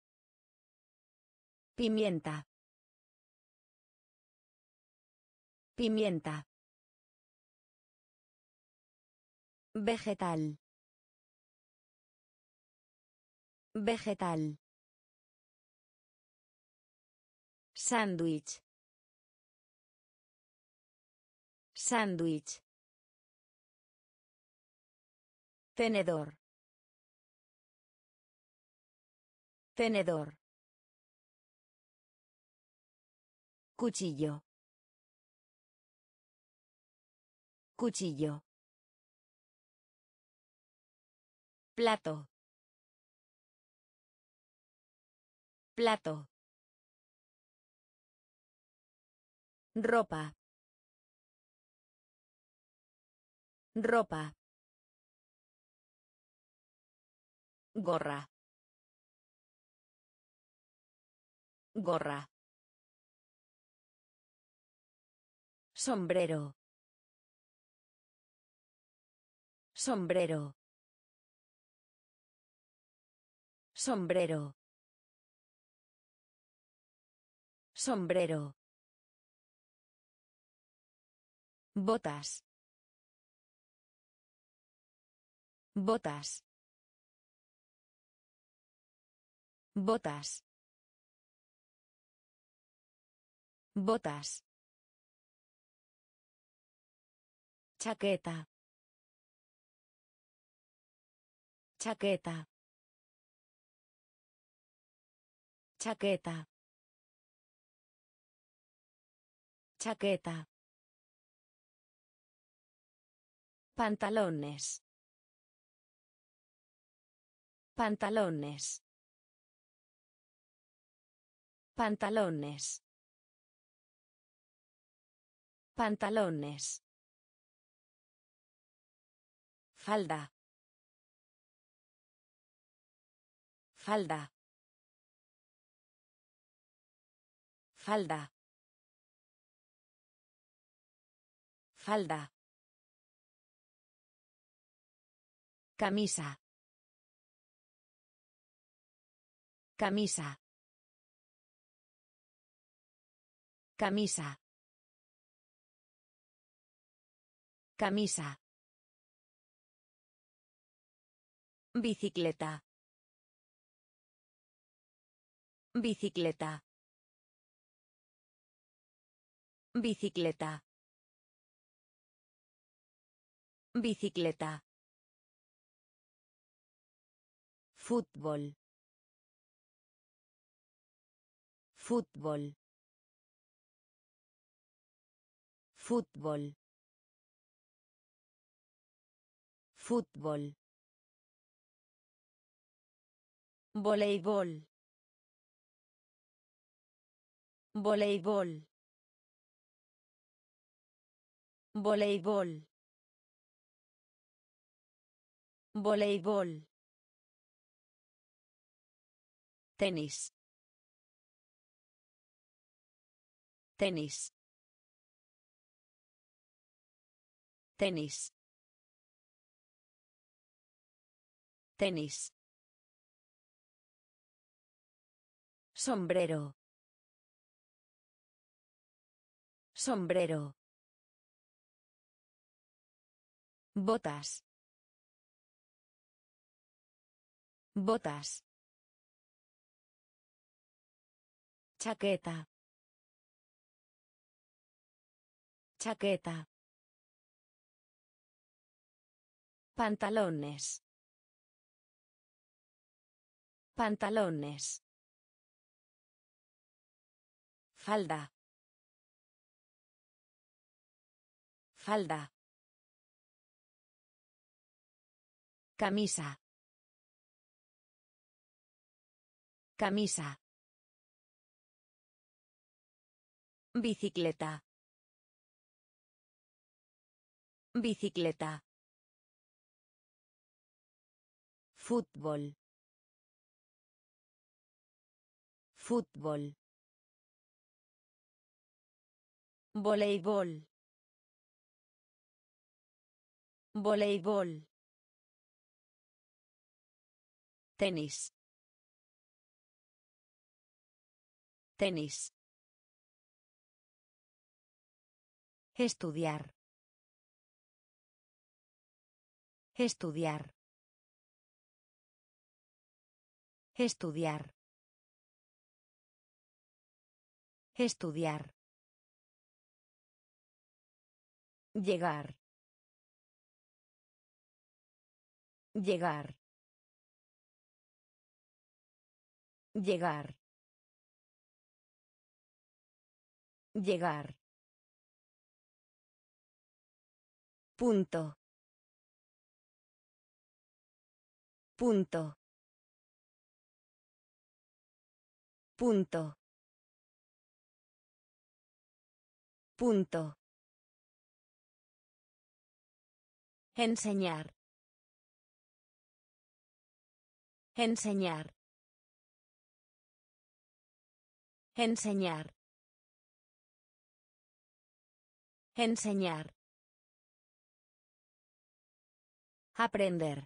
Pimienta. Pimienta. Vegetal. Vegetal. Sándwich. Sándwich. Tenedor. Tenedor. Cuchillo. Cuchillo. Plato. Plato. Ropa. Ropa. Gorra. Gorra. Sombrero. Sombrero. Sombrero. Sombrero. Botas. Botas. Botas. Botas. Chaqueta. Chaqueta. Chaqueta. Chaqueta. Pantalones. Pantalones. Pantalones. Pantalones. Falda. Falda. Falda. Falda. Camisa. Camisa. Camisa. Camisa. Bicicleta. Bicicleta. Bicicleta. Bicicleta. Fútbol. Fútbol. Fútbol. Fútbol. Voleibol. Voleibol. Voleibol. Voleibol. Tenis. Tenis. Tenis. Tenis. Sombrero. Sombrero. Botas. Botas. Chaqueta. Chaqueta. Pantalones. Pantalones. Falda. Falda. Camisa. Camisa. Bicicleta. Bicicleta. Fútbol. Fútbol. Voleibol. Voleibol. Tenis. Tenis. Estudiar. Estudiar. Estudiar. Estudiar. Llegar. Llegar. Llegar. Llegar. Punto. Punto. Punto. Punto. Enseñar. Enseñar. Enseñar. Enseñar. Aprender.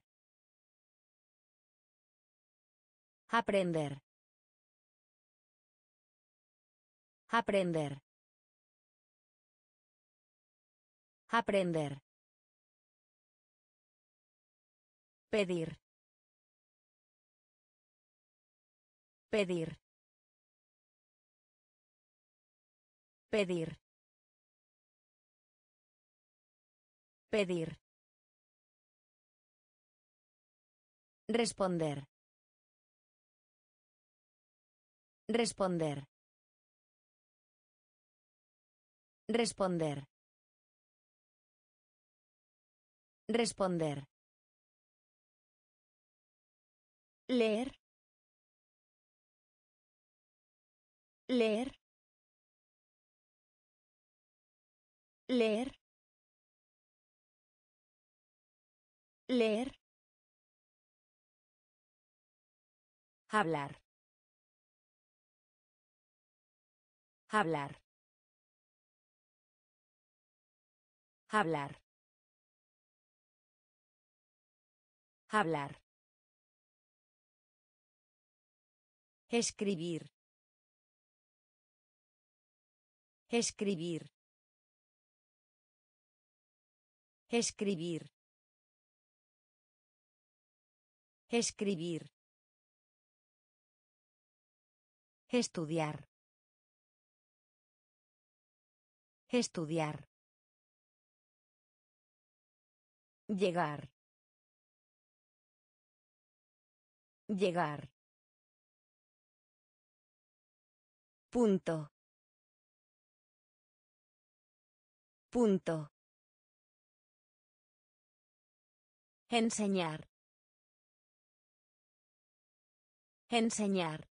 Aprender. Aprender. Aprender. Pedir. Pedir. Pedir. Pedir. Responder. Responder. Responder. Responder. Leer. Leer. Leer. Leer. Hablar. Hablar. Hablar. Hablar. Escribir. Escribir. Escribir. Escribir. Estudiar. Estudiar. Llegar. Llegar. Punto. Punto. Enseñar. Enseñar.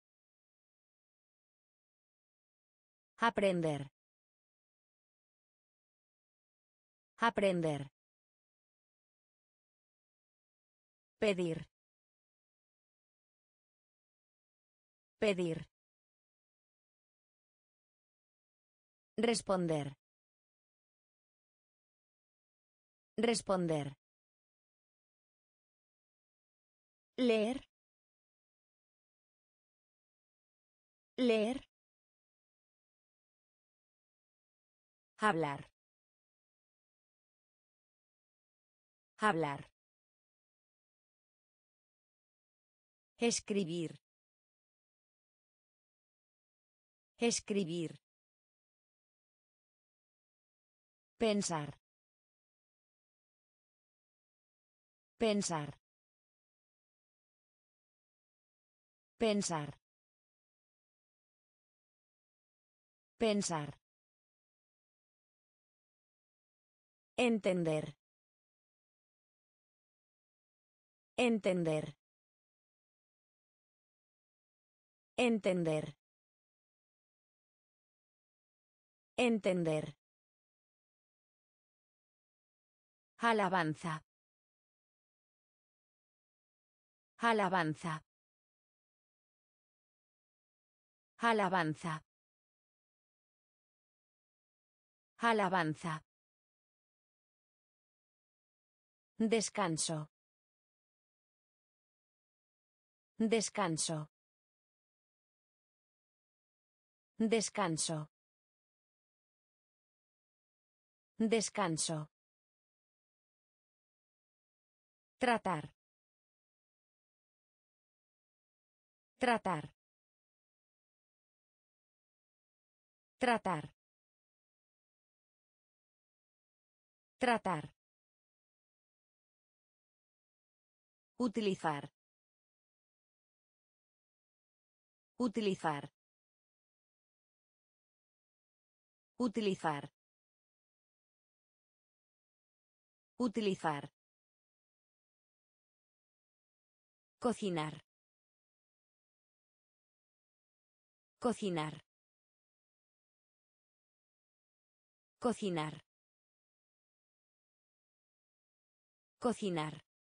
Aprender. Aprender. Pedir. Pedir. Responder. Responder. Leer. Leer. Hablar. Hablar. Escribir. Escribir. Pensar. Pensar. Pensar. Pensar. Entender. Entender. Entender. Entender. Alabanza. Alabanza. Alabanza. Alabanza. Descanso. Descanso. Descanso. Descanso. Tratar. Tratar. Tratar. Tratar. Utilizar. Utilizar. Utilizar. Utilizar. Cocinar. Cocinar. Cocinar. Cocinar.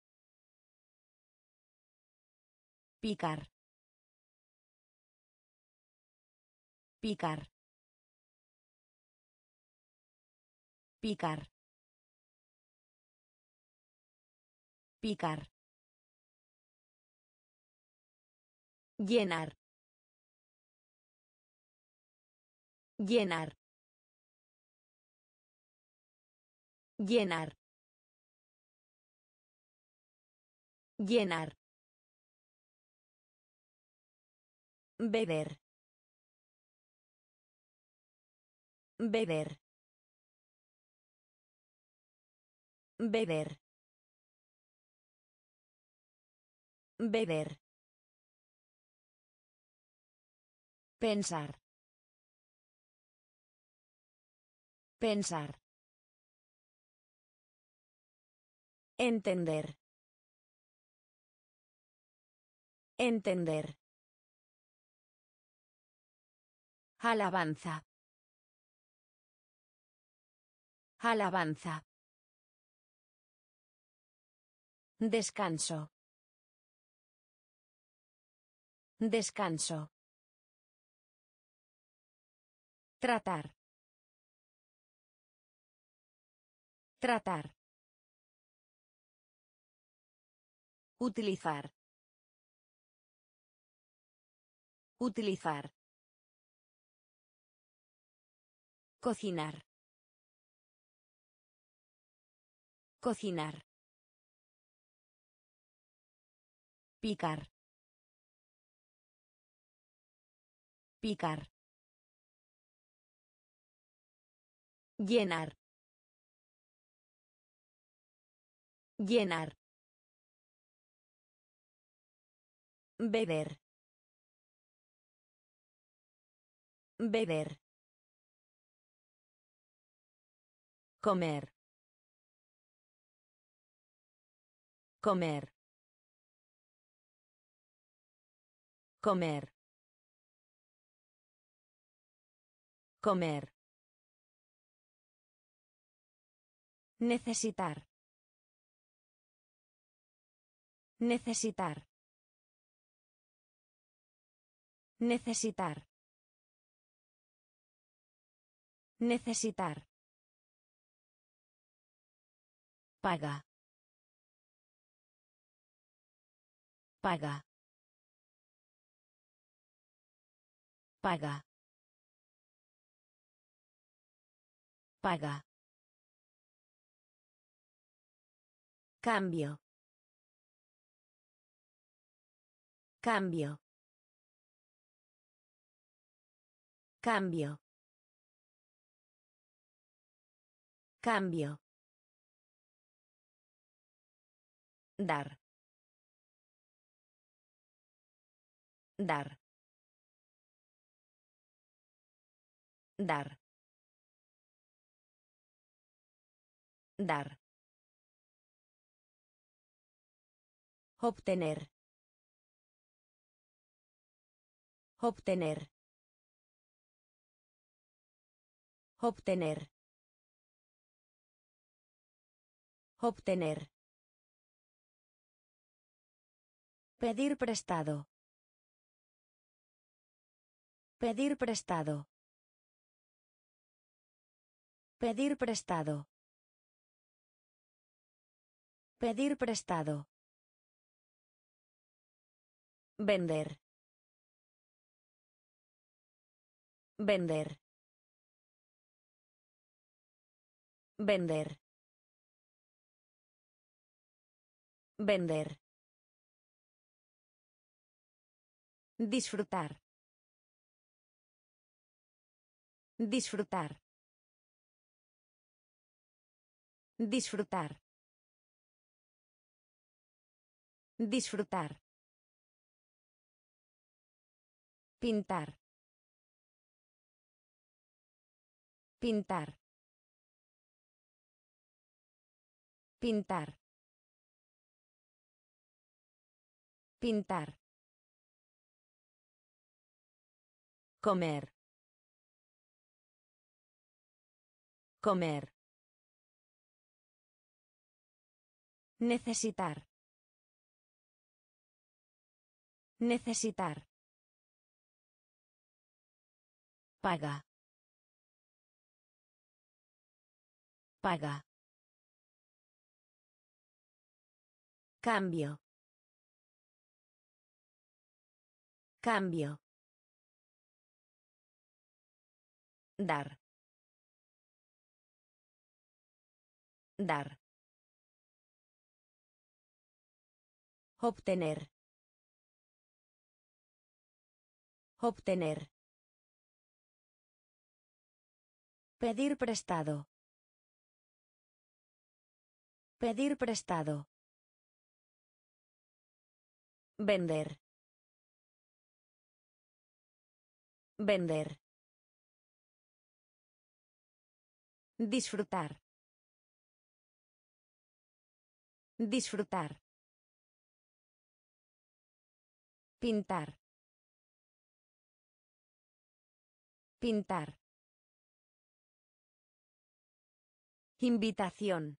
Picar. Picar. Picar. Picar. Llenar. Llenar. Llenar. Llenar. Beber. Beber. Beber. Beber. Pensar. Pensar. Entender. Entender. Alabanza. Alabanza. Descanso. Descanso. Tratar. Tratar. Utilizar. Utilizar. Cocinar. Cocinar. Picar. Picar. Llenar. Llenar. Beber. Beber. Comer. Comer. Comer. Comer. Necesitar. Necesitar. Necesitar. Necesitar. Paga. Paga. Paga. Paga. Cambio. Cambio. Cambio. Cambio. Dar. Dar. Dar. Dar. Obtener. Obtener. Obtener. Obtener. Pedir prestado. Pedir prestado. Pedir prestado. Pedir prestado. Vender. Vender. Vender. Vender. Disfrutar. Disfrutar. Disfrutar. Disfrutar. Pintar. Pintar. Pintar. Pintar. Comer. Comer. Necesitar. Necesitar. Paga. Paga. Cambio. Cambio. Dar. Dar. Obtener. Obtener. Pedir prestado. Pedir prestado. Vender. Vender. Disfrutar. Disfrutar. Pintar. Pintar. Invitación.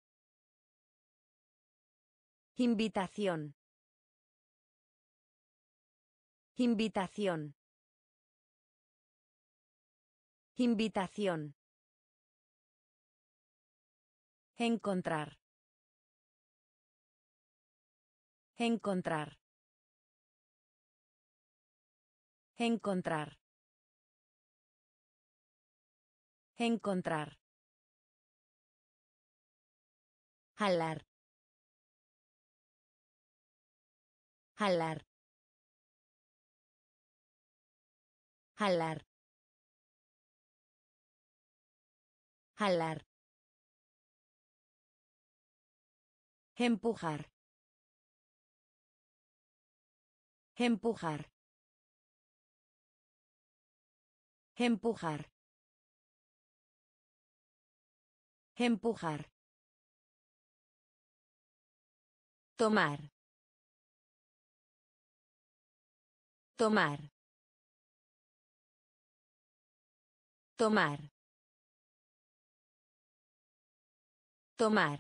Invitación. Invitación. Invitación. Encontrar. Encontrar. Encontrar. Encontrar. Jalar. Jalar. Jalar. Jalar. Empujar. Empujar. Empujar. Empujar. Tomar. Tomar. Tomar. Tomar.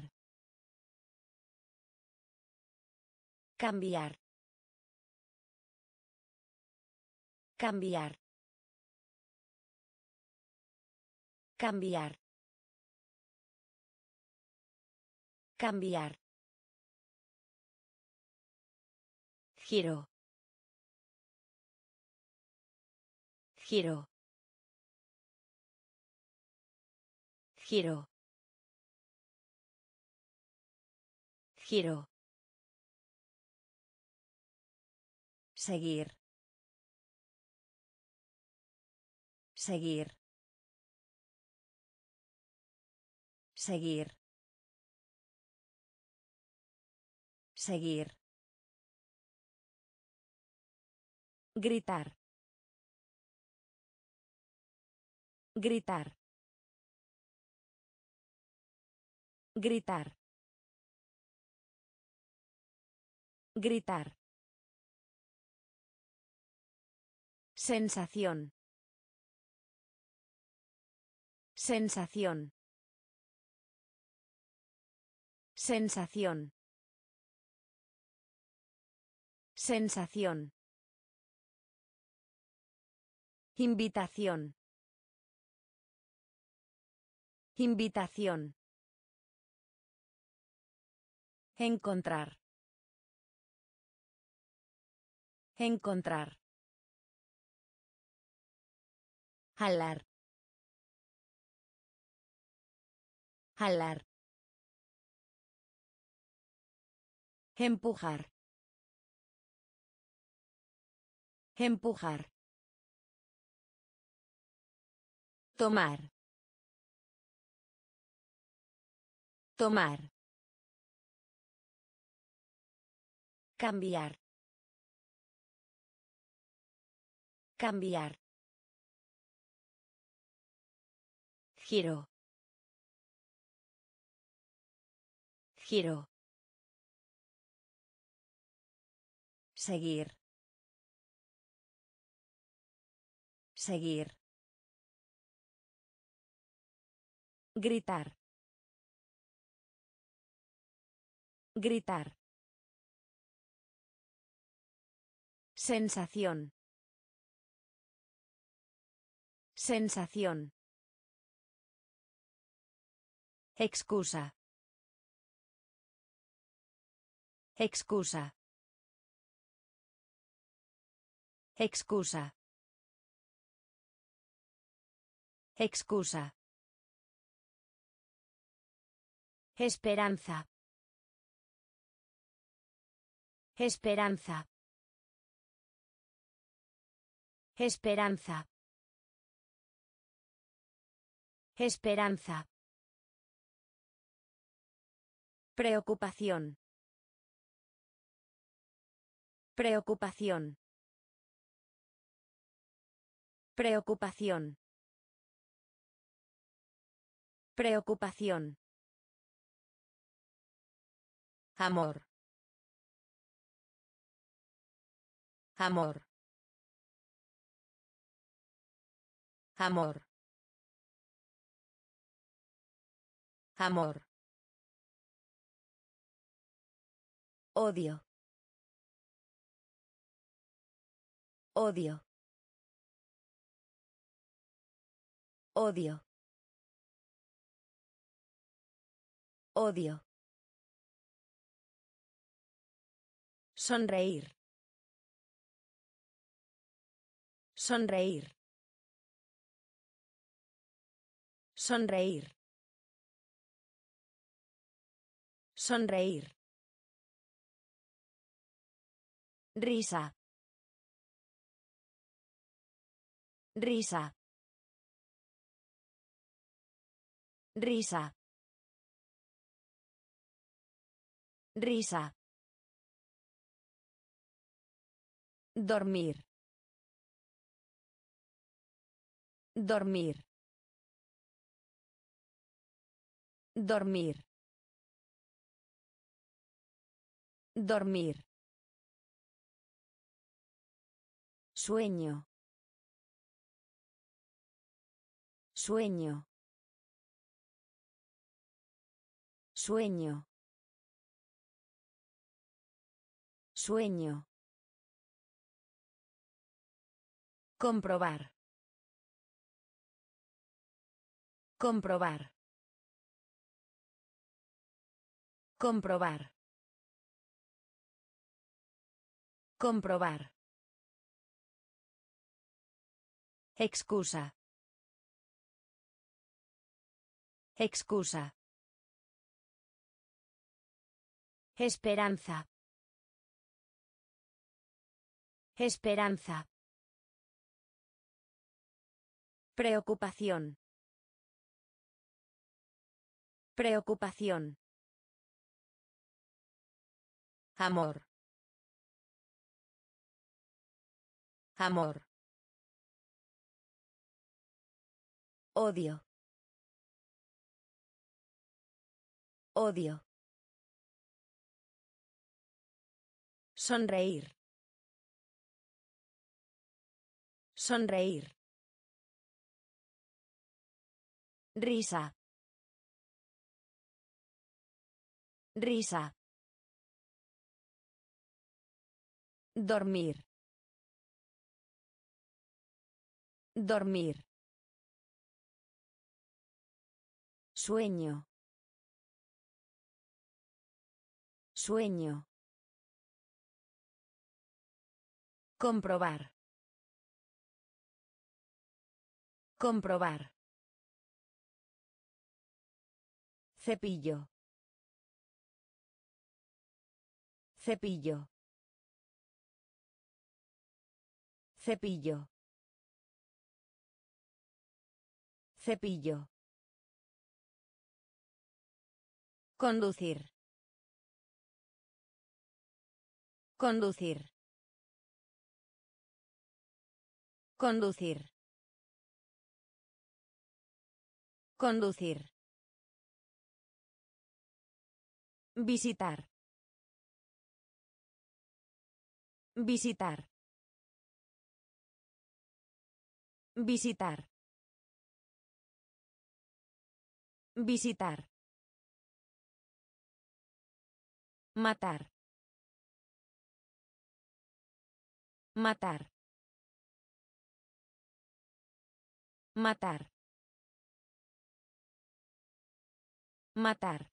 Cambiar. Cambiar. Cambiar. Cambiar. Giro. Giro. Giro. Giro. Seguir. Seguir. Seguir. Seguir. Gritar. Gritar. Gritar. Gritar. Sensación. Sensación. Sensación. Sensación. Invitación. Invitación. Encontrar. Encontrar. Jalar. Jalar. Empujar. Empujar. Tomar. Tomar. Cambiar. Cambiar. Giro. Giro. Seguir. Seguir. Gritar. Gritar. Sensación. Sensación. Excusa. Excusa. Excusa. Excusa. Esperanza. Esperanza. Esperanza. Esperanza. Preocupación. Preocupación. Preocupación. Preocupación. Amor. Amor. Amor. Amor. Odio. Odio. Odio. Odio. Sonreír. Sonreír. Sonreír. Sonreír. Risa. Risa. Risa. Risa. Dormir. Dormir. Dormir. Dormir. Sueño. Sueño. Sueño. Sueño. Comprobar. Comprobar. Comprobar. Comprobar. Excusa. Excusa. Esperanza. Esperanza. Preocupación. Preocupación. Amor. Amor. Odio. Odio. Sonreír. Sonreír. Risa. Risa. Dormir. Dormir. Sueño. Sueño. Comprobar. Comprobar. Cepillo. Cepillo. Cepillo. Cepillo. Conducir. Conducir. Conducir. Conducir. Visitar. Visitar. Visitar. Visitar. Matar. Matar. Matar. Matar.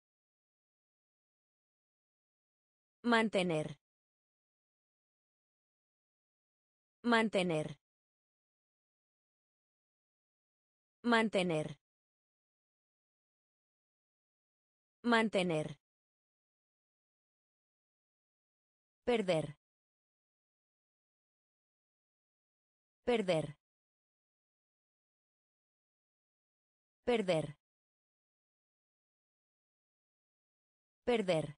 Mantener. Mantener. Mantener. Mantener. Perder. Perder. Perder. Perder.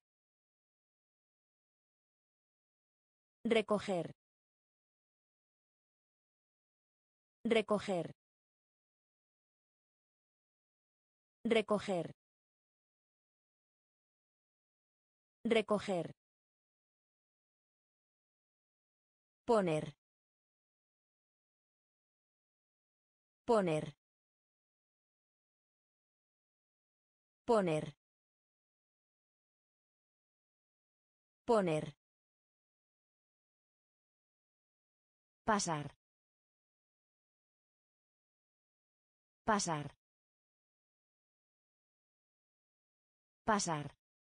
Recoger. Recoger. Recoger. Recoger. Poner. Poner. Poner. Poner. Pasar. Pasar. Pasar.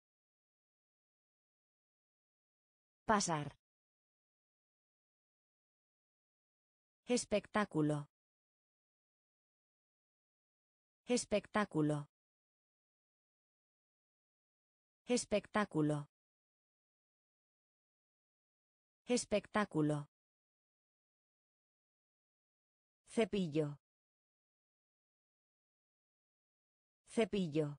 Pasar. Espectáculo. Espectáculo. Espectáculo. Espectáculo. Cepillo. Cepillo.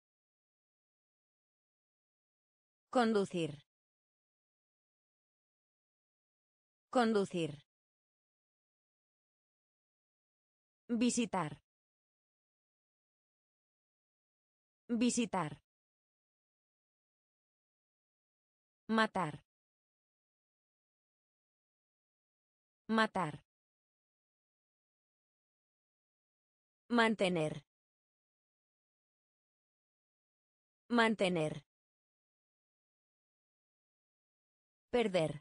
Conducir. Conducir. Visitar. Visitar. Matar. Matar. Mantener. Mantener. Perder.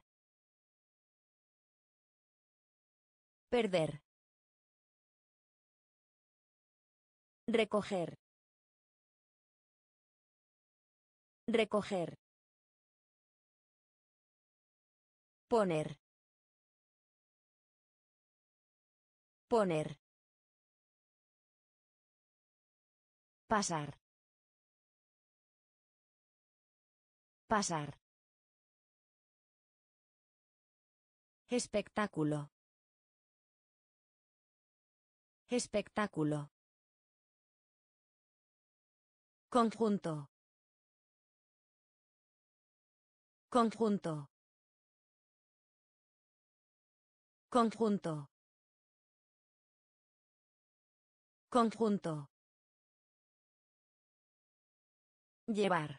Perder. Recoger. Recoger. Poner. Poner. Pasar. Pasar. Espectáculo. Espectáculo. Conjunto. Conjunto. Conjunto. Conjunto. Llevar.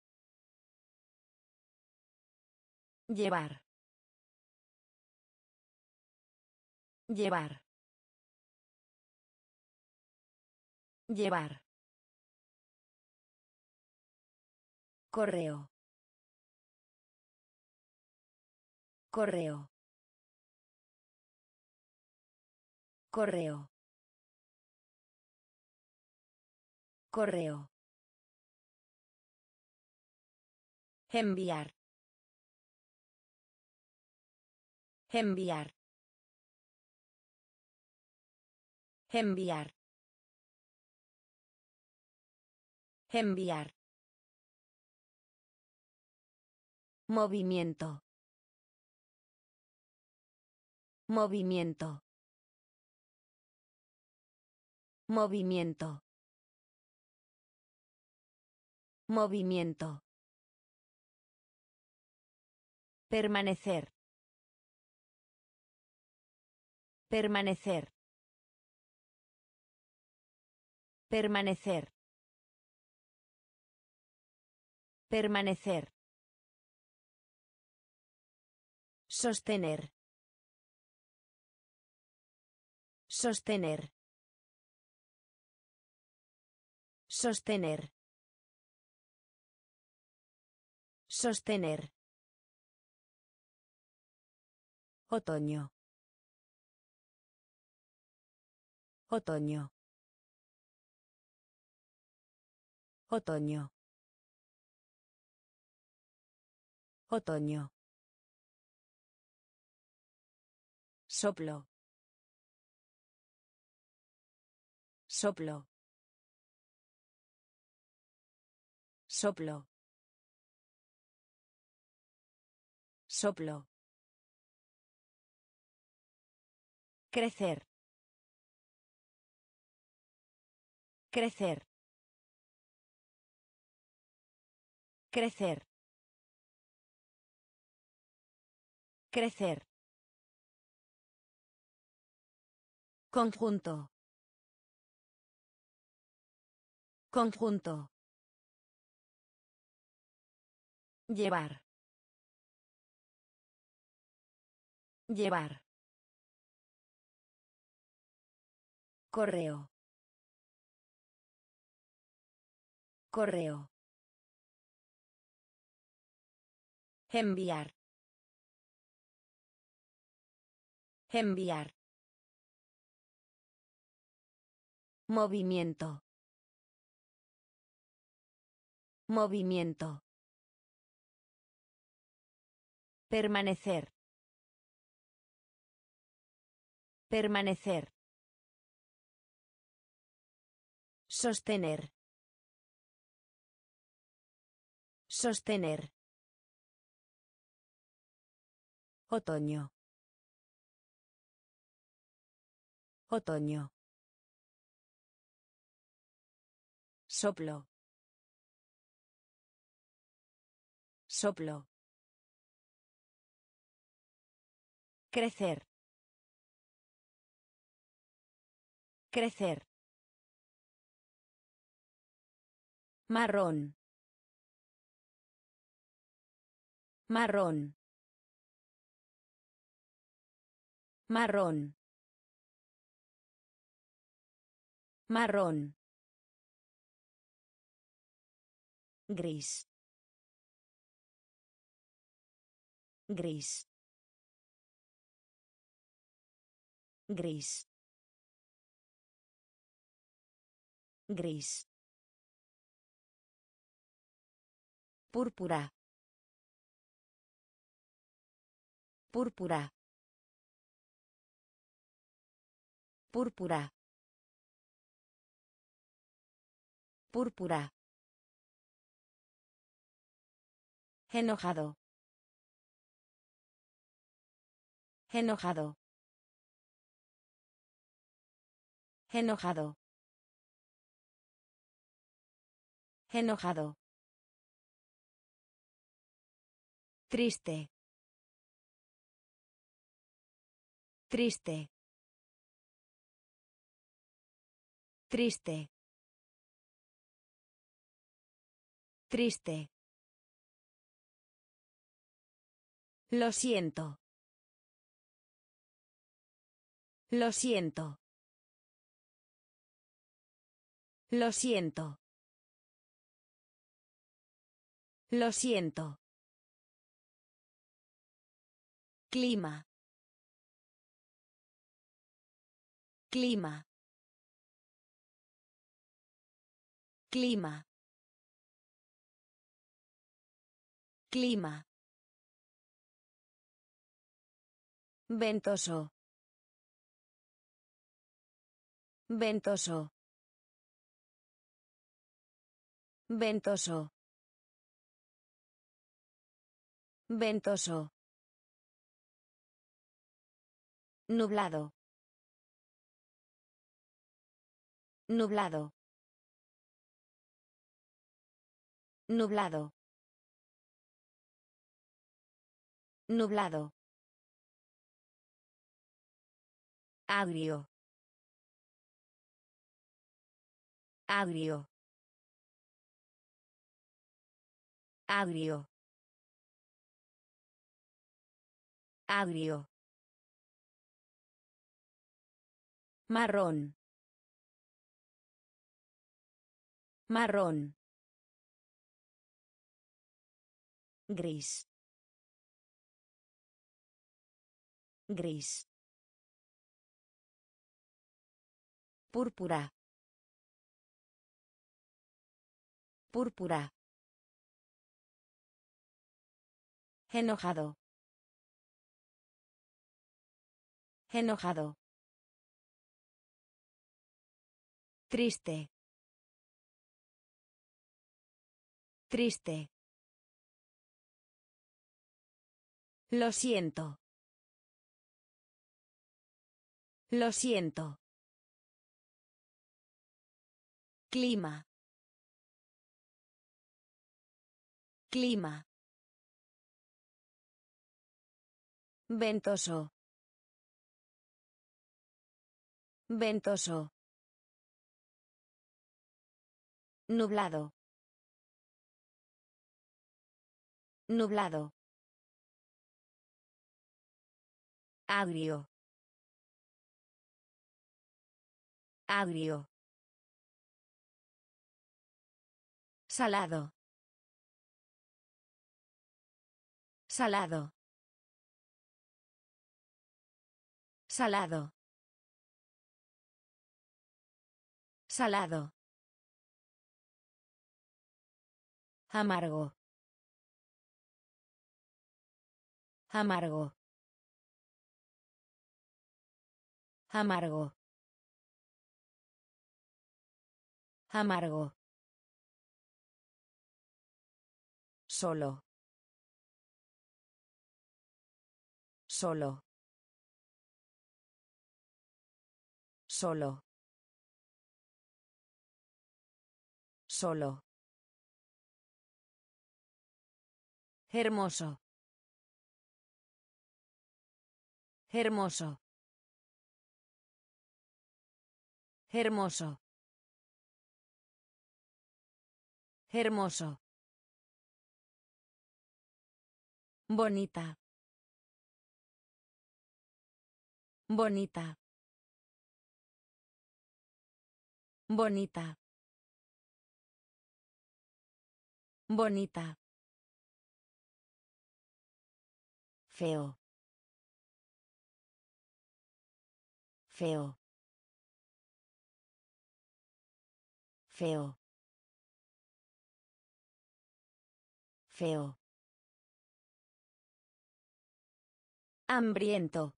Llevar. Llevar. Llevar. Correo. Correo. Correo. Correo. Enviar. Enviar. Enviar. Enviar. Movimiento. Movimiento. Movimiento. Movimiento. Permanecer. Permanecer. Permanecer. Permanecer. Sostener. Sostener. Sostener. Sostener. Otoño. Otoño. Otoño. Otoño. Soplo. Soplo. Soplo. Soplo. Crecer. Crecer. Crecer. Crecer. Conjunto. Conjunto. Llevar. Llevar. Correo. Correo. Enviar. Enviar. Movimiento. Movimiento. Permanecer. Permanecer. Sostener. Sostener. Otoño. Otoño. Soplo. Soplo. Crecer. Crecer. Marrón. Marrón. Marrón. Marrón. Gris. Gris. Gris. Gris. Púrpura. Púrpura. Púrpura. Púrpura. Enojado. Enojado. Enojado. Enojado. Triste. Triste. Triste. Triste. Lo siento. Lo siento. Lo siento. Lo siento. Clima. Clima. Clima. Clima. Ventoso. Ventoso. Ventoso. Ventoso. Nublado. Nublado. Nublado. Nublado. Agrio. Agrio. Agrio. Agrio. Marrón. Marrón. Gris. Gris. Púrpura. Púrpura. Enojado. Enojado. Triste. Triste. Lo siento. Lo siento. Clima. Clima. Ventoso. Ventoso. Nublado. Nublado. Agrio. Agrio. Salado. Salado. Salado. Salado. Amargo. Amargo. Amargo. Amargo. Solo. Solo. Solo. Solo. Hermoso. Hermoso. Hermoso. Hermoso. Bonita. Bonita. Bonita. Bonita. Feo. Feo. Feo. Feo. Hambriento.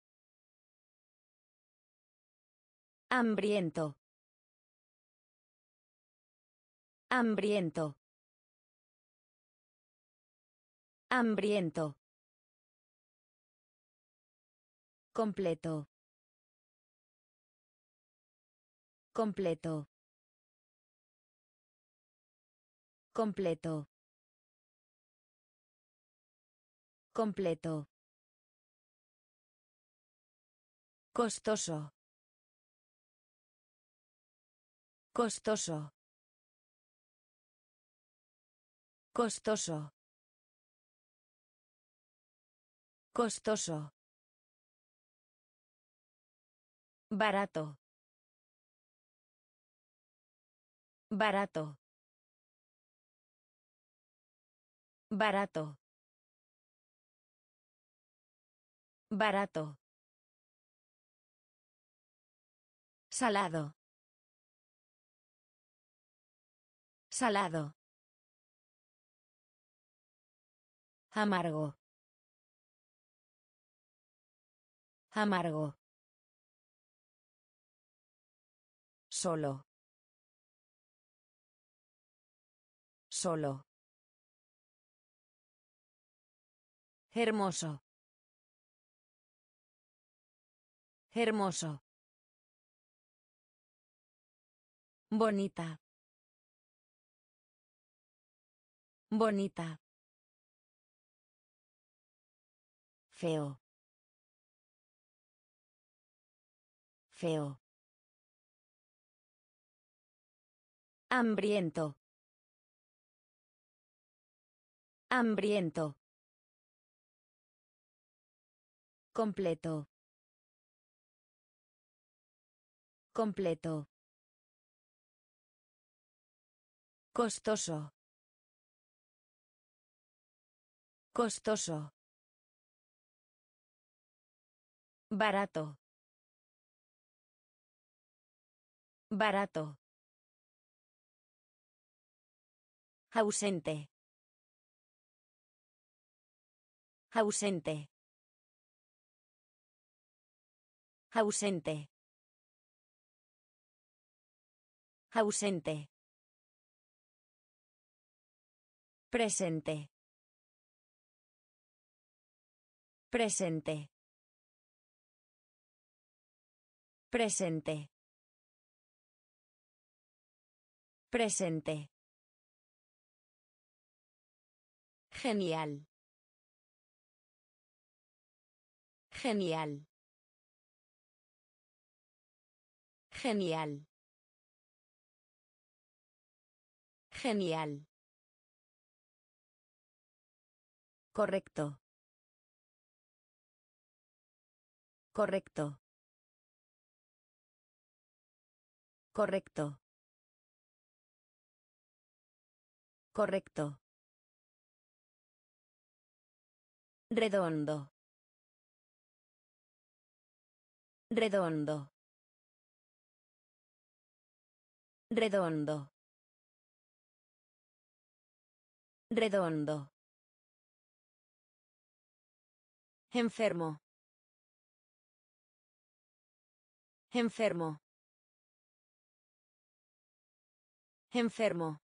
Hambriento. Hambriento. Hambriento. Completo. Completo. Completo. Completo. Costoso. Costoso. Costoso. Costoso. Barato. Barato. Barato. Barato. Salado. Salado. Amargo. Amargo. Solo. Solo. Hermoso. Hermoso. Bonita. Bonita. Feo. Feo. Hambriento. Hambriento. Completo. Completo. Costoso. Costoso. Barato. Barato. Ausente. Ausente. Ausente. Ausente. Presente. Presente. Presente. Presente. Genial. Genial. Genial. Genial. Correcto. Correcto. Correcto. Correcto. Redondo. Redondo. Redondo. Redondo. Enfermo. Enfermo. Enfermo.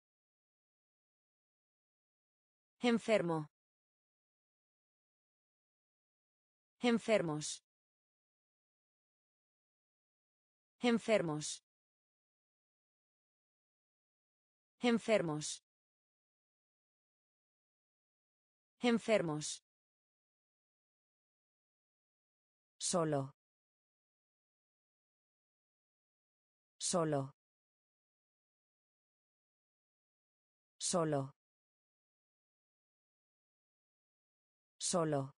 Enfermo. Enfermos. Enfermos. Enfermos. Enfermos. Solo. Solo. Solo. Solo.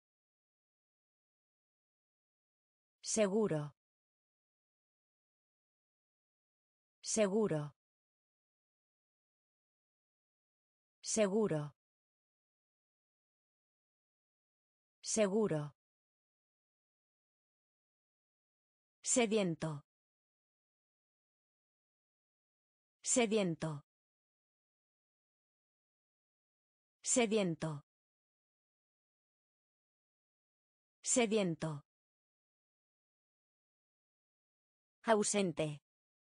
Seguro. Seguro. Seguro. Seguro. Sediento. Sediento. Sediento. Sediento. Ausente.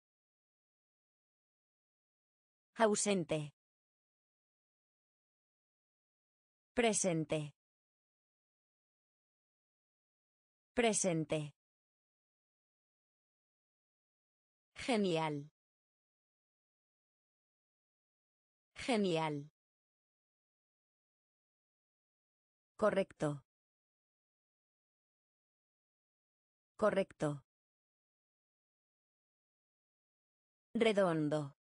Ausente. Presente. Presente. Genial. Genial. Correcto. Correcto. Redondo.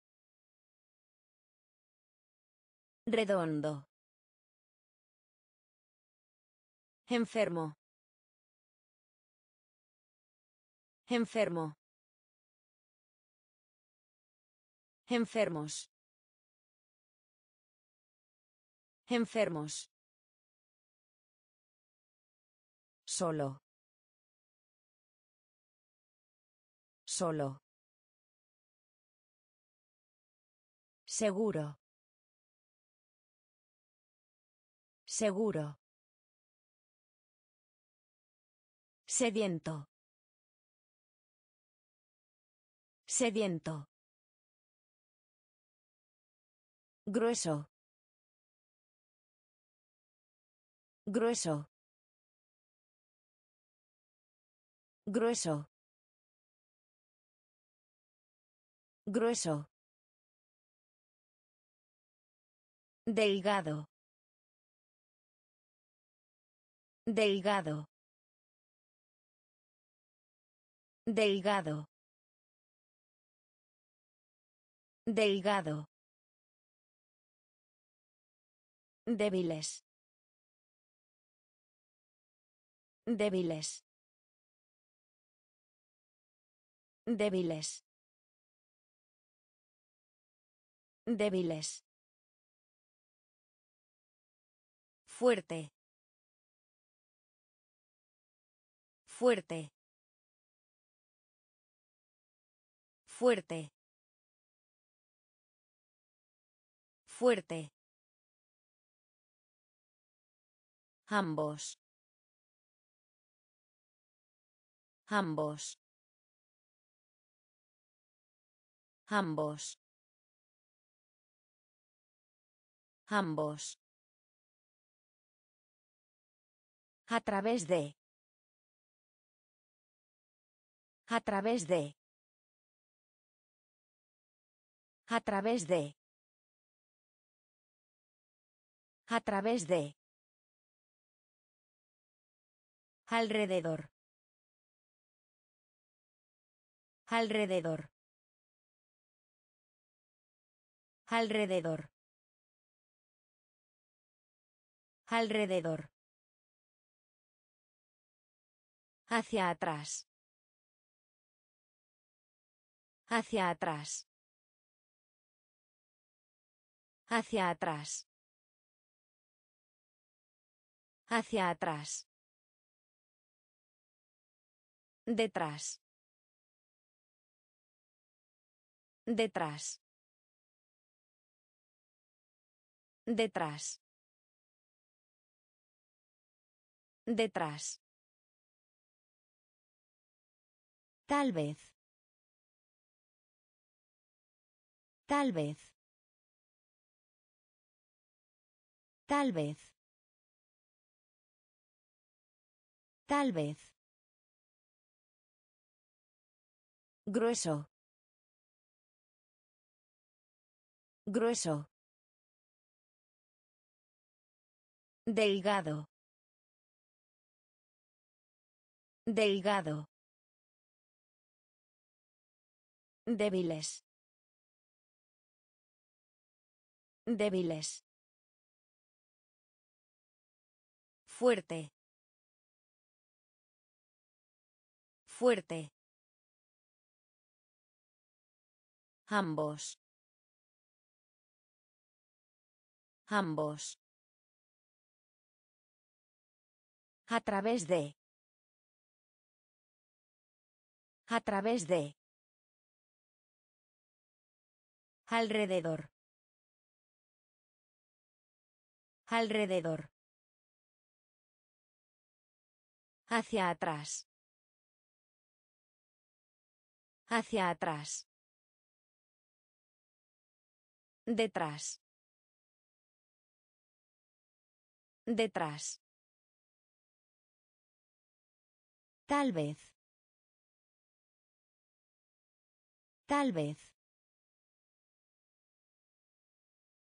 Redondo. Enfermo. Enfermo. Enfermos. Enfermos. Solo. Solo. Seguro. Seguro. Sediento. Sediento. Grueso. Grueso. Grueso. Grueso. Delgado. Delgado. Delgado. Delgado. Débiles. Débiles. Débiles. Débiles. Fuerte. Fuerte. Fuerte. Fuerte. Ambos. Ambos. Ambos. Ambos. A través de. A través de. A través de. A través de. Alrededor. Alrededor. Alrededor. Alrededor. Hacia atrás. Hacia atrás. Hacia atrás. Hacia atrás. Detrás. Detrás. Detrás. Detrás. Tal vez. Tal vez. Tal vez. Tal vez. Grueso. Grueso. Delgado. Delgado. Débiles. Débiles. Fuerte. Fuerte. Ambos. Ambos. A través de. A través de. Alrededor. Alrededor. Hacia atrás. Hacia atrás. Detrás. Detrás. Tal vez. Tal vez.